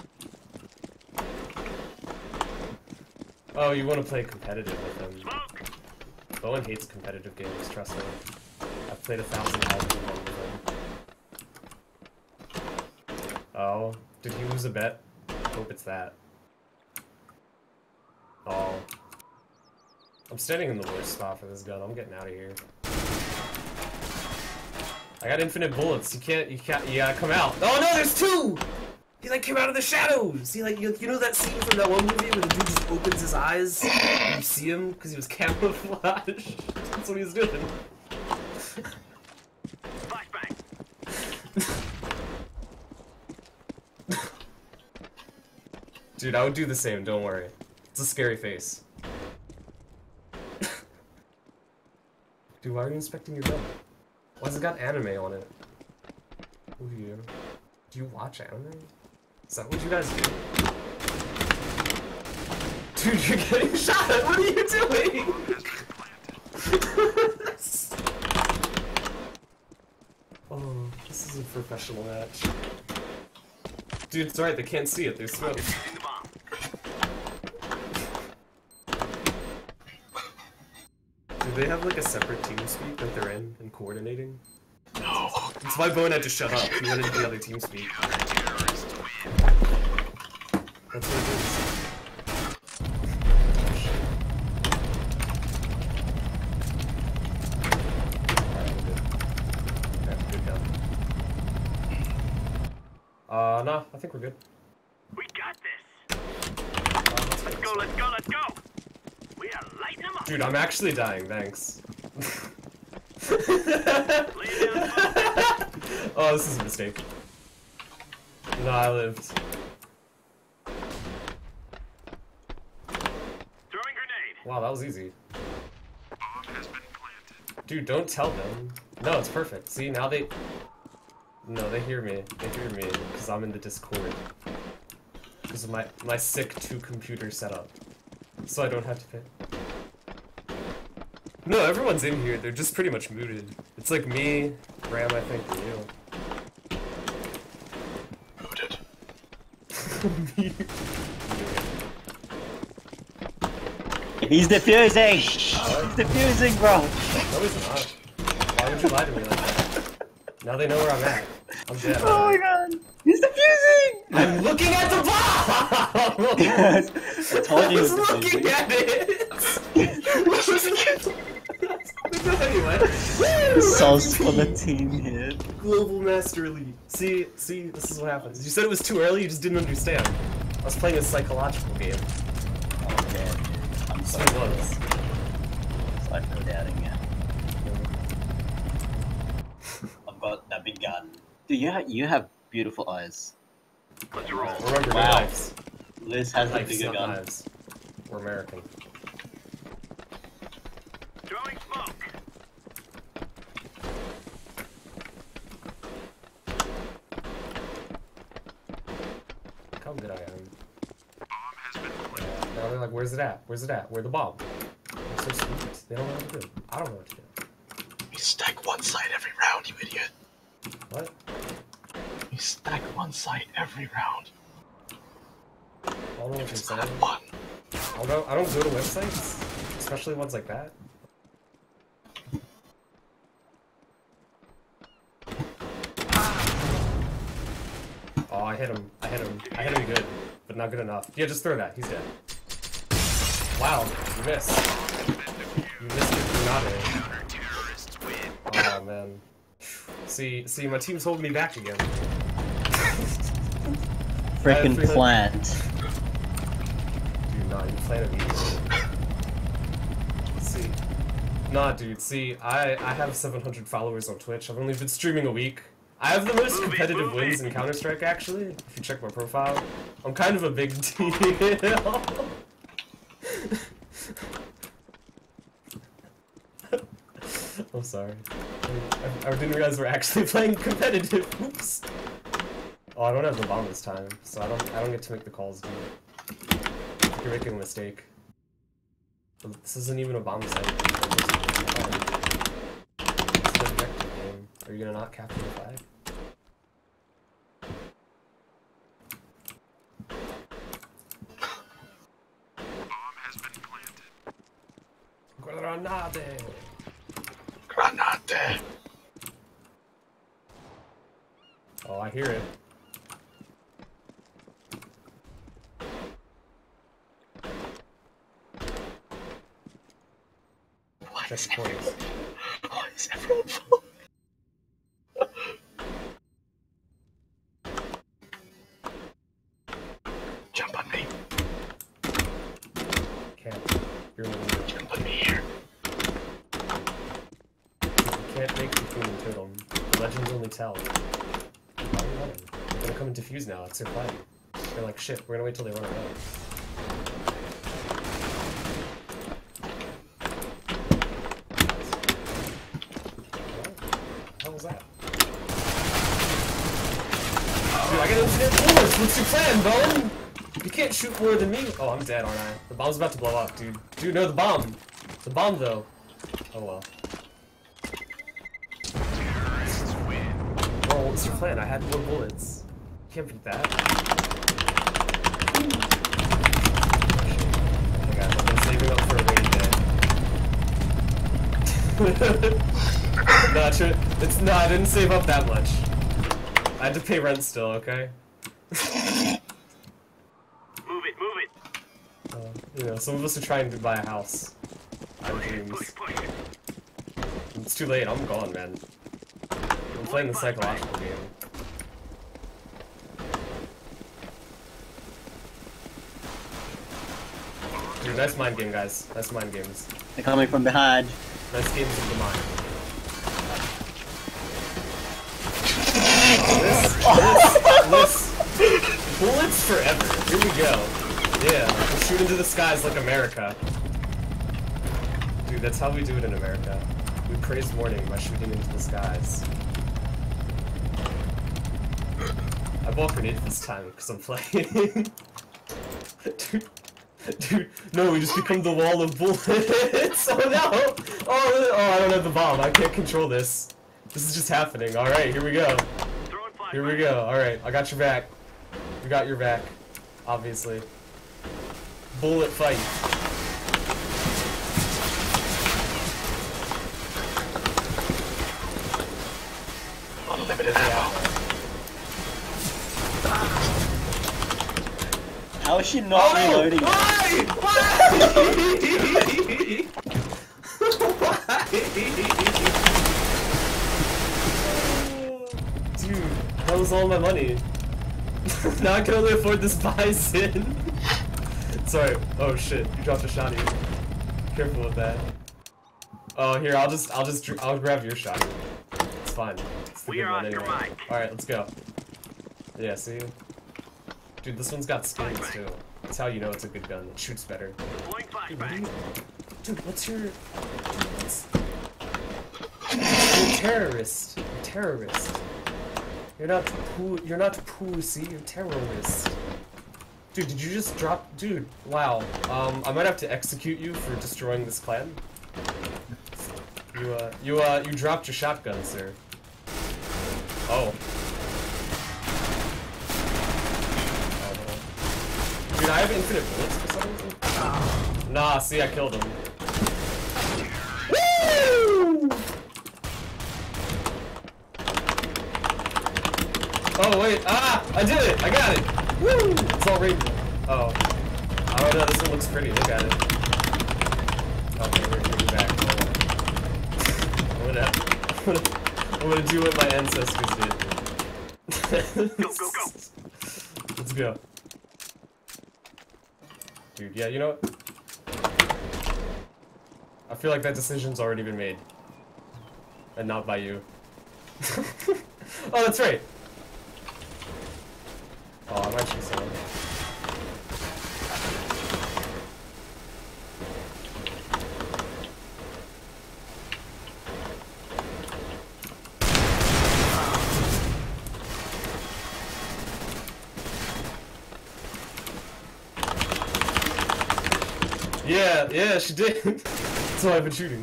Oh, you want to play competitive with him. Bowen hates competitive games, trust me. I've played 1,000 hours in one with him. Oh, did he lose a bet? Hope it's that. Oh. I'm standing in the worst spot for this gun, I'm getting out of here. I got infinite bullets, you gotta come out. Oh no, there's two! He like came out of the shadows. He like you know that scene from that one movie where the dude just opens his eyes and you see him because he was camouflaged. That's what he was doing. Dude, I would do the same. Don't worry. It's a scary face. Dude, why are you inspecting your gun? Why has it got anime on it? Who are you? Do you watch anime? Is that what you guys do? Dude, you're getting shot at! What are you doing? Oh, this is a professional match. Dude, it's alright, they can't see it, there's smoke. Do they have like a separate team speak that they're in and coordinating? No. That's why Bowen had to shut up. He went into the other team speak. That's what it is. No, I think we're good. We got this. Let's go, let's go, let's go. We are lighting them up. Dude, I'm actually dying, thanks. Oh, this is a mistake. No, I lived. Throwing grenade. Wow, that was easy. Dude, don't tell them. No, it's perfect. See, now they... No, they hear me. They hear me, because I'm in the Discord. Because of my sick two-computer setup. So I don't have to pay. No, everyone's in here. They're just pretty much muted. It's like me, Ram, I think, and you. Muted. He's defusing! He's defusing, bro! No, he's not. Why would you lie to me like that? Now they know where I'm at. I'm dead. Oh my god! He's defusing! I'm looking at the bomb! Yes, I told you he was looking at it! Anyway. Sauce for the team hit. Global Master Elite. See, this is what happens. You said it was too early, you just didn't understand. I was playing a psychological game. Oh man, I'm so close. I feel doubting you. I've got that big gun. Dude, you have beautiful eyes. Let's roll. Remember, wow. knives. Liz has the Knives, bigger not gun. knives. We're American. Throwing smoke. Look how good I am. Now they're like, where's it at? Where's it at? Where's the bomb? They're so sweet. They don't know what to do. I don't know what to do. You stack one side every round, you idiot. What? You stack one side every round. I don't know what you're It's saying. not one. I don't go to websites, especially ones like that. Oh, I hit him. I hit him good, but not good enough. Yeah, just throw that. He's dead. Wow, you missed. You missed your grenade. Oh man. See, my team's holding me back again. Frickin' plant. Dude, nah, you planted me. See. Nah, dude, see, I have 700 followers on Twitch. I've only been streaming a week. I have the most competitive wins in Counter-Strike, actually, if you check my profile. I'm kind of a big deal. I'm sorry. I didn't realize we're actually playing competitive. Oops. Oh, I don't have the bomb this time, so I don't get to make the calls, dude. You're making a mistake. This isn't even a bomb site. It's an objective game. Are you gonna not capture the flag? Granade! Granade! Oh, I hear it. Why is everyone full? Jump on me. Can't. You're a little Jump on me here. You can't make the queen and turtle. Legends only tell. Why are you running? They're gonna come and defuse now. That's their plan. They're like, shit, we're gonna wait till they run away. What was that? Dude, I got infinite bullets! What's your plan, Bowen? You can't shoot more than me! Oh, I'm dead, aren't I? The bomb's about to blow up, dude. Dude, no, the bomb! The bomb, though. Oh well. Oh, what's your plan? I had more bullets. You can't beat that. Oh my god, I've been saving up for a rainy day. Not true. It's not. I didn't save up that much. I had to pay rent still, okay? Move it, move it. You know, some of us are trying to buy a house. I have dreams. It's too late. I'm gone, man. I'm playing the psychological game. Dude, nice mind game, guys. Nice mind games. They're coming from behind. Nice games of the mind. This. Bullets forever. Here we go. Yeah, we'll shoot into the skies like America. Dude, that's how we do it in America. We praise morning by shooting into the skies. I bought grenades this time because I'm playing. Dude, no, we just become the wall of bullets. Oh no! Oh, I don't have the bomb. I can't control this. This is just happening. Alright, here we go. Here we go. Alright, I got your back. We got your back. Obviously. Bullet fight. Unlimited ammo. How is she not reloading? Why? Dude, that was all my money. Now I can only afford this bison. Sorry. Oh shit, you dropped a shotty. Careful with that. Oh, here, I'll grab your shotty. It's fine. It's the We good are one on your anyway. mic. Alright, let's go. Yeah, see? Dude, this one's got skins too. That's how you know it's a good gun. It shoots better. Dude, what's your... Dude, what's... You're a terrorist. You're a terrorist. You're not pussy, you're a terrorist. Dude, did you just drop... Dude, wow. I might have to execute you for destroying this clan. You dropped your shotgun, sir. Oh. Dude, I have infinite bullets for some reason. Nah, see, I killed him. Woo! Oh wait, I did it! I got it! Woo! It's all rainbow. Oh. Oh no, this one looks pretty, look at it. Okay, we're getting back. I'm gonna do what my ancestors did. Go. Let's go. Dude, yeah, you know what? I feel like that decision's already been made. And not by you. Oh, that's right! Oh, I'm actually sorry. Yeah, she did. That's why I've been shooting.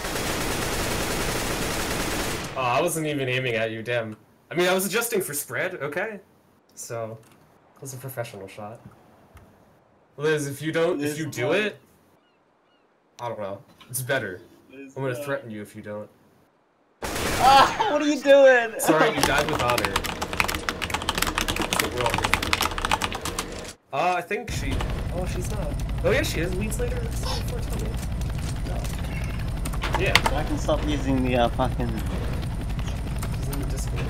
Oh, I wasn't even aiming at you, damn. I mean, I was adjusting for spread, okay? So, it was a professional shot. Liz, if you do it, I don't know. It's better. I'm gonna threaten you if you don't. Ah, what are you doing? It's alright, you died with honor. So we're all good. I think she... Oh, she's not. Oh yeah, she is. Weeds later. Yeah. I can stop using the fucking... She's in the Discord.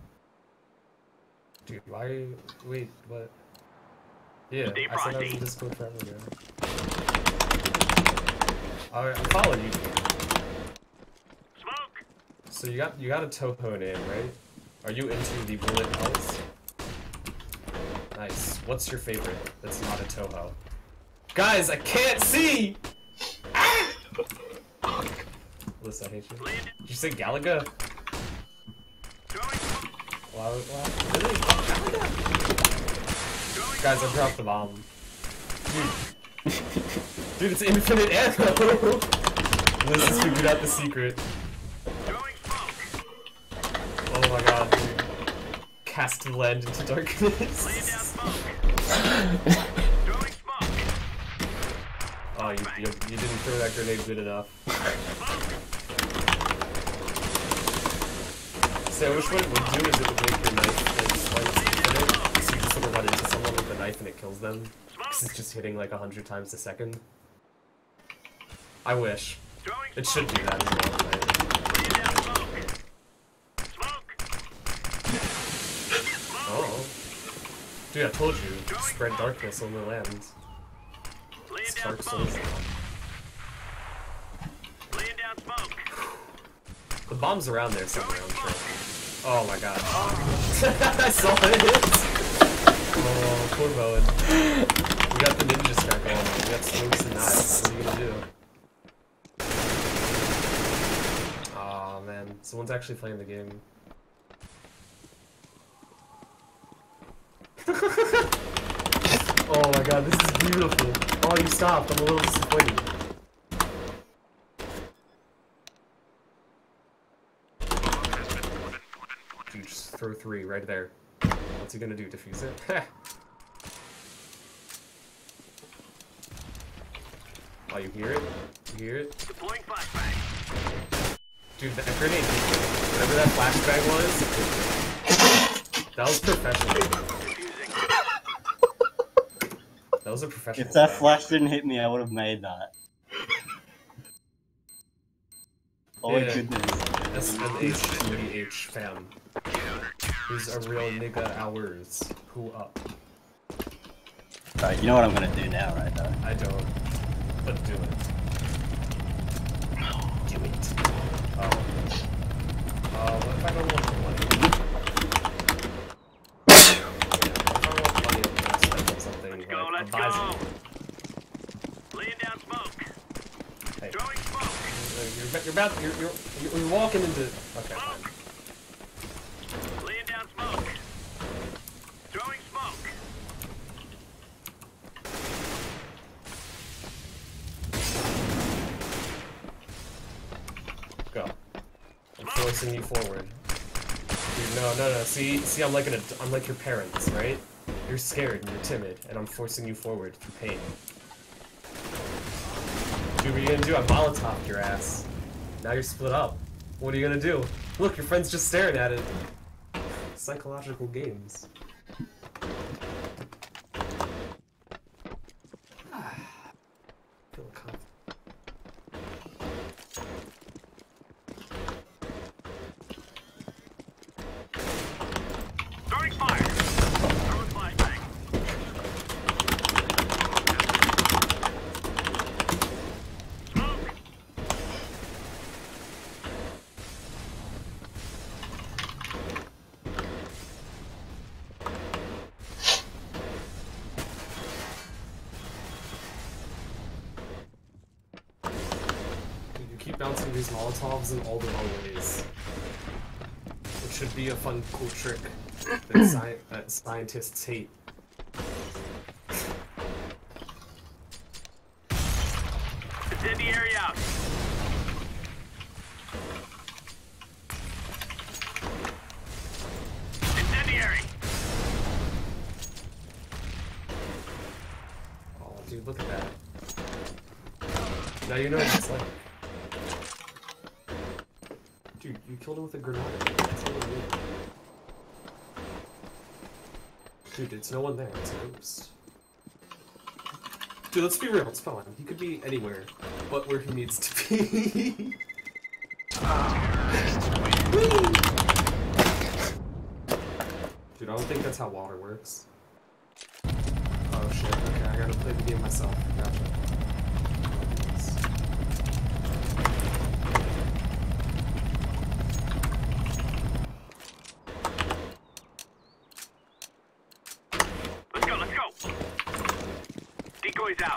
Dude, why... Wait, what? Yeah, I said I was in Discord forever ago. Alright, I'm following you. Smoke! So you got a Toho name, right? Are you into the bullet hells? Nice. What's your favorite that's not a Toho? Guys, I can't see! Listen, I hate you. Did you say Galaga? Wow, really? Galaga? Guys, I dropped the bomb. Dude, it's infinite ammo! Liz has figured out the secret. Oh my god, dude. Cast land into darkness. Oh, you didn't throw that grenade good enough. So I wish what it would do is it would make your knife like slightly infinite, so you just sort of run into someone with a knife and it kills them. Because it's just hitting like 100 times a second. I wish. It should do that as well, right? Oh. Dude, I told you, spread darkness on the land. It's Dark Souls. The bomb's around there somewhere, I'm sure. Oh my god. I saw it! Oh, poor Bowen. We got the ninja strike going on. We got smokes and knives. What are you gonna do? Aw, man. Someone's actually playing the game. Oh my god, this is beautiful. Oh, you stopped. I'm a little disappointed. Dude, just throw 3 right there. What's he gonna do? Defuse it? Oh, you hear it? You hear it? Dude, that grenade, whatever that flashbang was, that was professional. That was a professional. If that flash didn't hit me, I would have made that. Oh my goodness. SMH fam. Who's a real nigga ours. Who up? Right, you know what I'm gonna do now, right though? I don't. But do it. Do it. Oh. What if I don't want the money? Hey. You're walking into. Okay, fine. Laying down smoke. Throwing smoke. Go. I'm forcing you forward. Dude, no. See, I'm like your parents, right? You're scared and you're timid, and I'm forcing you forward through pain. Dude, what are you gonna do? I Molotov'd your ass. Now you're split up. What are you gonna do? Look, your friend's just staring at it. psychological games. Feel confident. Throwing fire. Throwing flashbang. Smoke. Dude, you keep bouncing these Molotovs in all the wrong ways. It should be a fun, cool trick that, that scientists hate. Incendiary out. Incendiary. Oh, dude, look at that. Now you know what it's like. Dude, you killed him with a grenade. That's all you need. Dude, it's no one there. It's a ghost. Dude, let's be real. It's fine. He could be anywhere, but where he needs to be. Dude, I don't think that's how water works. Oh shit. Okay, I gotta play the game myself. Gotcha. Let's go. Decoy's out.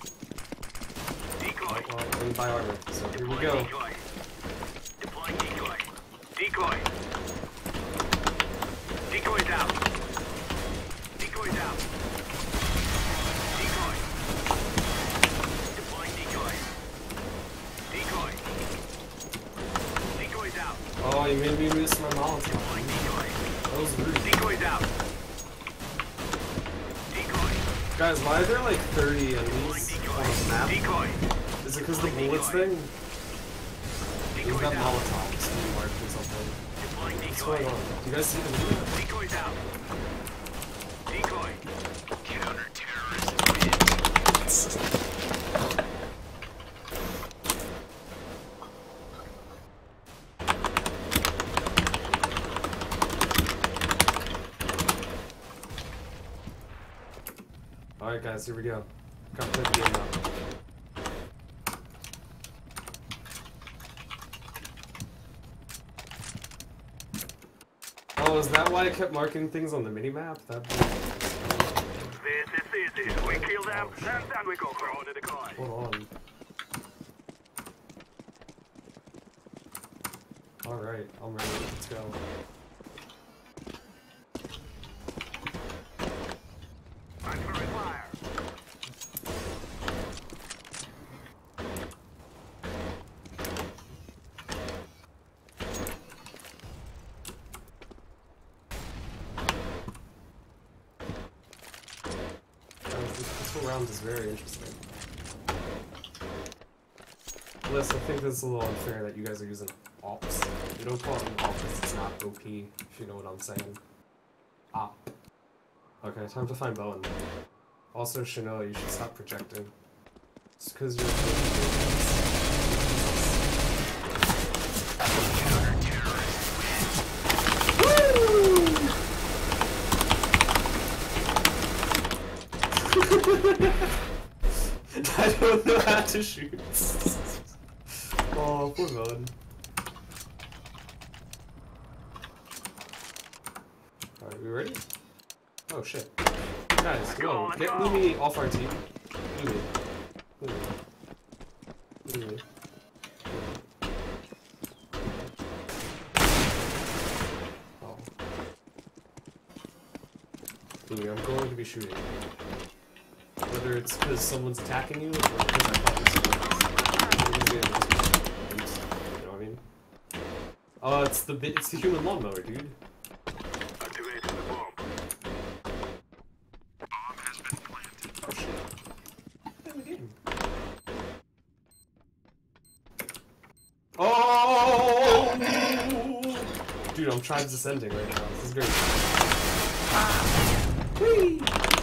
Decoy. Well, I didn't buy armor, so here we go. Decoy. Deploying decoy. Decoy. Decoy's out. Decoy's out. Decoy. Deploying decoy. Decoy. Decoy's out. Oh, you made me miss my Molotov. Deploying decoy. That was rude. Decoy's out. Decoy. Guys, why are there like 30 enemies on the map? Decoy. Is it because the bullets thing? We've got Molotovs being marked or something. Deploying What's decoy. going on? Do you guys see the video? Decoy's out. Decoy. Counter-terrorist. Alright guys, here we go. Gotta play the game now. Oh, is that why I kept marking things on the minimap? This is easy. We kill them, and then we go throw the decoy. Hold on. Alright, I'm ready. Let's go. Time for fire. This whole round is very interesting. Liz, I think this is a little unfair that you guys are using ops. You don't call it an op because it's not OP, if you know what I'm saying. Op. Okay, time to find Bowen. Also, Chanel, you should stop projecting. Just because you're... I don't know how to shoot. Oh, poor Bowen. Alright, we ready? Oh shit. Guys, go. Get Lumi off our team. Lumi. Lumi. Oh. Lumi, I'm going to be shooting. Whether it's because someone's attacking you or because I thought you were you know what I mean? Oh, it's the human lawnmower, dude. Activating the bomb. Bomb has been planted. Oh shit. In the game. Oh! Dude, I'm I'm tribes descending right now. This is great. Whee!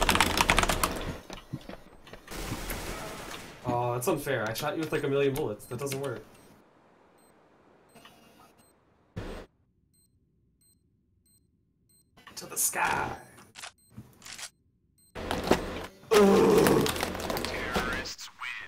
Oh, that's unfair. I shot you with like a million bullets. That doesn't work. To the sky. Ugh. Terrorists win.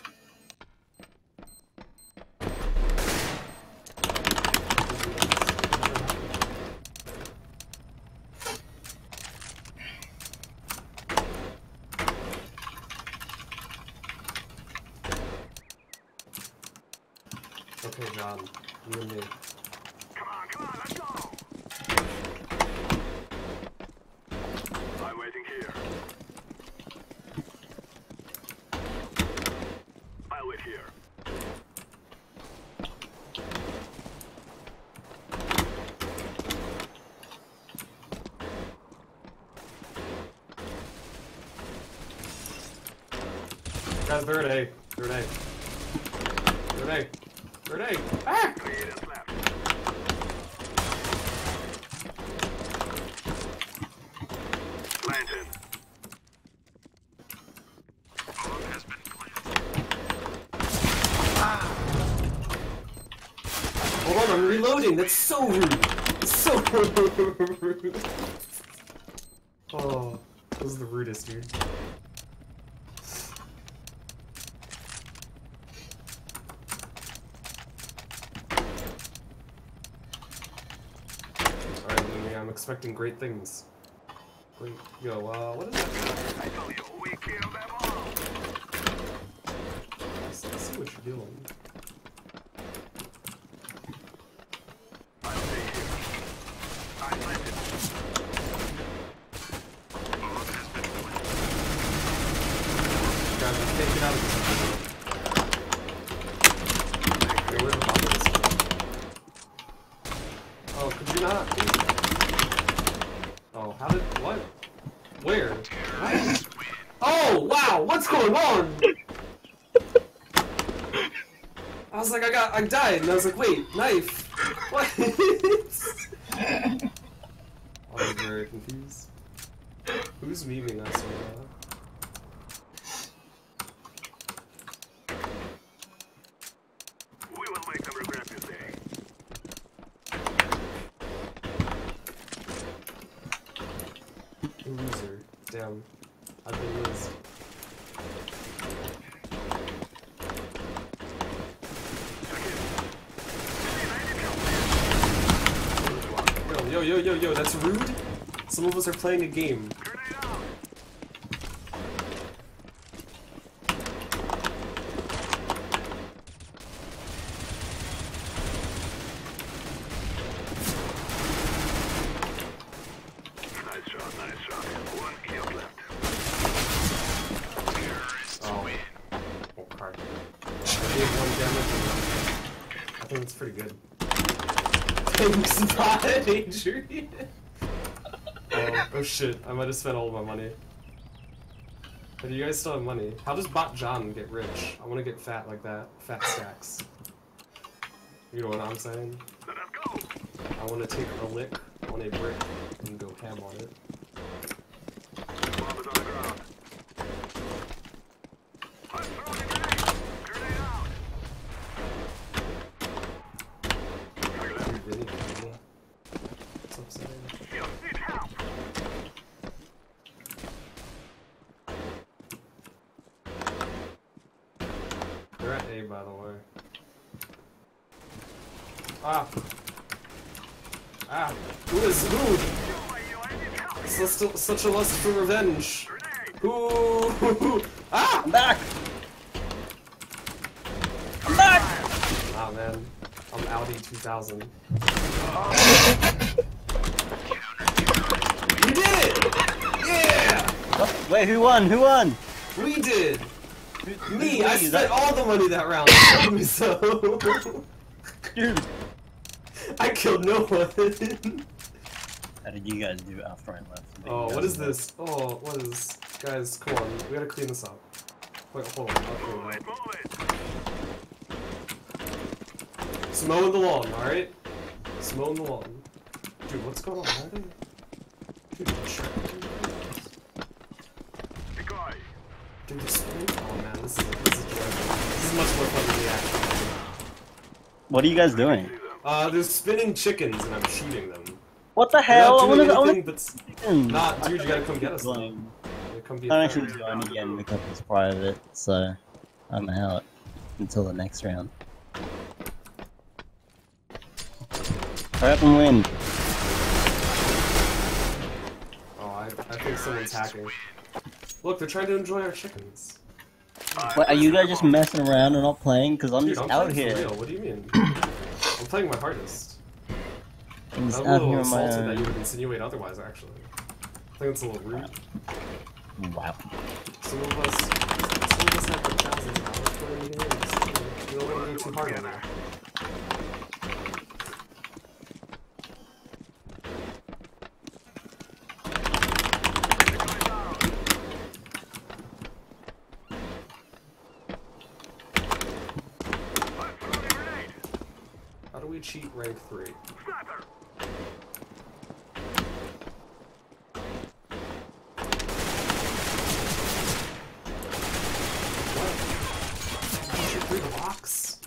Okay, John, you and me. Come on, let's go! I'm waiting here. I'll wait here. Guys, third A. Third A. Third A. Third A. Ah! Planted. Hold on, I'm reloading. That's so rude. It's so rude. Oh, this is the rudest, dude. Alright, Mimi, I'm expecting great things. Great. Yo, what is that? I tell you, we kill them all. Let's see what you're doing. I'll stay here. I planted. Bomb has been planted. Guys, I can't get out of this. Yo, where's the bomb is? Oh, could you not? Oh, how did... what? Where? What? Oh, wow! What's going on? I was like, I died, and I was like, wait, knife? What? I was very confused. Who's memeing us right now? We will make them regret this day. Loser. Damn. I've been losing. Yo, that's rude? Some of us are playing a game. Nice shot. One kill left. Oh. Oh, card. I did 1 damage. I think it's pretty good. Thanks, bot, Adrian. Oh shit, I might have spent all of my money. But you guys still have money. How does Bot John get rich? I want to get fat like that. Fat stacks. You know what I'm saying? Let us go. I want to take a lick on a brick and go ham on it. Bomb is on the ground. I'm throwing a grenade. Grenade out. Dude, really? That's upsetting. You need help. They're at A, by the way. Ah! Ah! Who is who? Such a lust for revenge. Who? Ah! I'm back! I'm back! Ah, man. I'm Audi 2000. We did it! Yeah! What? Wait, who won? Who won? We did! Me! I Is spent that- all the money that round. Told me so. Dude! I killed no one. How did you guys do after I left? Oh, what is this? Oh, what is... Guys, come on. We gotta clean this up. Wait, hold on. I'll clean it up. It's mowing the lawn, alright? It's mowing the lawn. Dude, what's going on? Why are they... Dude, Dude, this oh man, this is joyful. This is much more fun than the action. What are you guys doing? There's spinning chickens and I'm shooting them. What the hell? I wanna... Nah, dude, you gotta come get us. Come be I'm actually going again because it's private, so I'm out until the next round. Hurry up and win. Oh, I think someone's hacking. Look, they're trying to enjoy our chickens. Wait, are you guys just messing around and not playing? Because I'm Dude, just I'm out playing here. for real. What do you mean? I'm playing my hardest. I'm just I'm a out little here on my insulted that own. you would insinuate otherwise, actually. I think it's a little rude. Wow. Some of us have like thousands of hours playing games. We don't want to go too hard on that. How do we cheat rank 3? Through the box.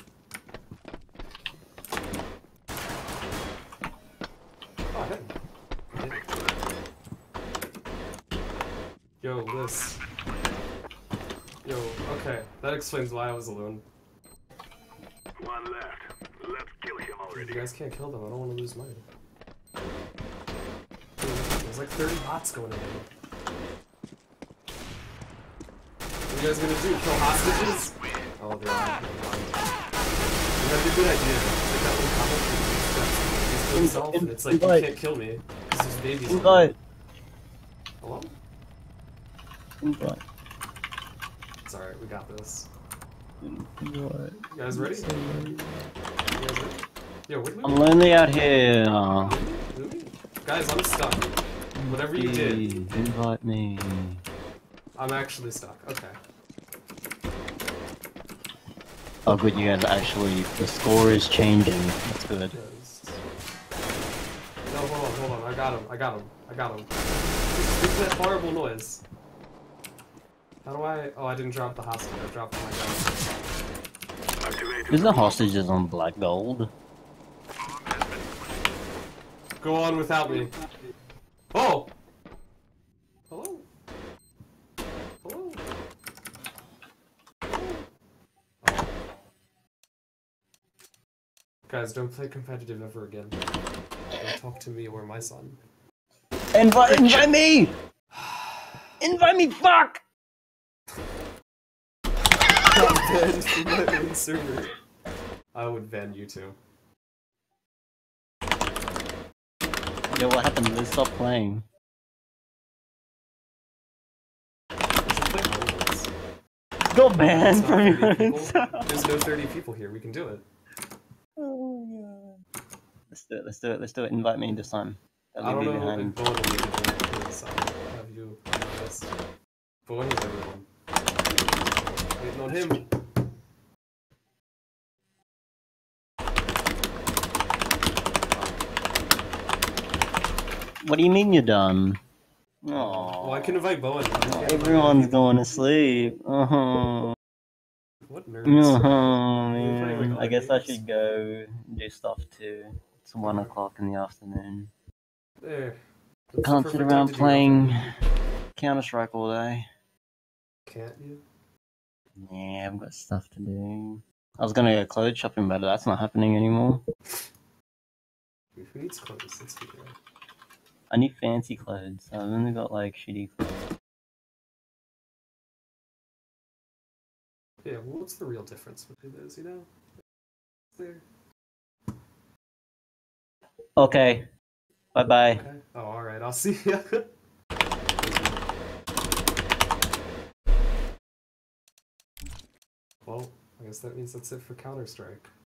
Oh, hey. Yo, Liz. Yo, okay. That explains why I was alone. One left. Let's kill him already. You guys can't kill them. I don't want to lose mine. There's like 30 bots going in. What are you guys gonna do? Kill hostages? Oh, they're on. You have a good idea. Like that little comment he's to himself, and it's like, you can't kill me, because there's babies. Invite. Hello? Invite. It's alright, we got this. Invite. You guys ready? You guys ready? Yo, what do we I'm lonely out here. Guys, I'm stuck. Whatever you did. Invite me. I'm actually stuck. Okay. Oh good, you guys actually, the score is changing. That's good. No, hold on. I got him. What's that horrible noise? How do I... Oh, I didn't drop the hostage. I dropped my gun. Is the hostages on black gold? Go on without me. Oh! Hello? Hello? Guys, don't play competitive ever again. Don't talk to me or my son. Invite me! Invite me, fuck! Banned from my own server. I would ban you too. Yo, what happened? Let's stop playing. Go banned from your own server. There's no 30 people here. We can do it. Oh my god. Let's do it. Invite me this time. I don't know if Bowen will need to do it, because I have you on the list. Bowen is everyone. Waiting on him. What do you mean you're done? Aww. Well, I can invite Bowen. Everyone's going to sleep. What nerds? Man. I guess I should go do stuff too. It's 1 o'clock in the afternoon. There. Can't sit around playing Counter-Strike all day. Can't you? Yeah, I've got stuff to do. I was gonna go clothes shopping, but that's not happening anymore. Who needs clothes? Let's be real. I need fancy clothes. I've only got like shitty clothes. Yeah, well, what's the real difference between those, you know? There. Okay. Bye-bye. Okay. Oh, alright, I'll see ya. Well, I guess that means that's it for Counter-Strike.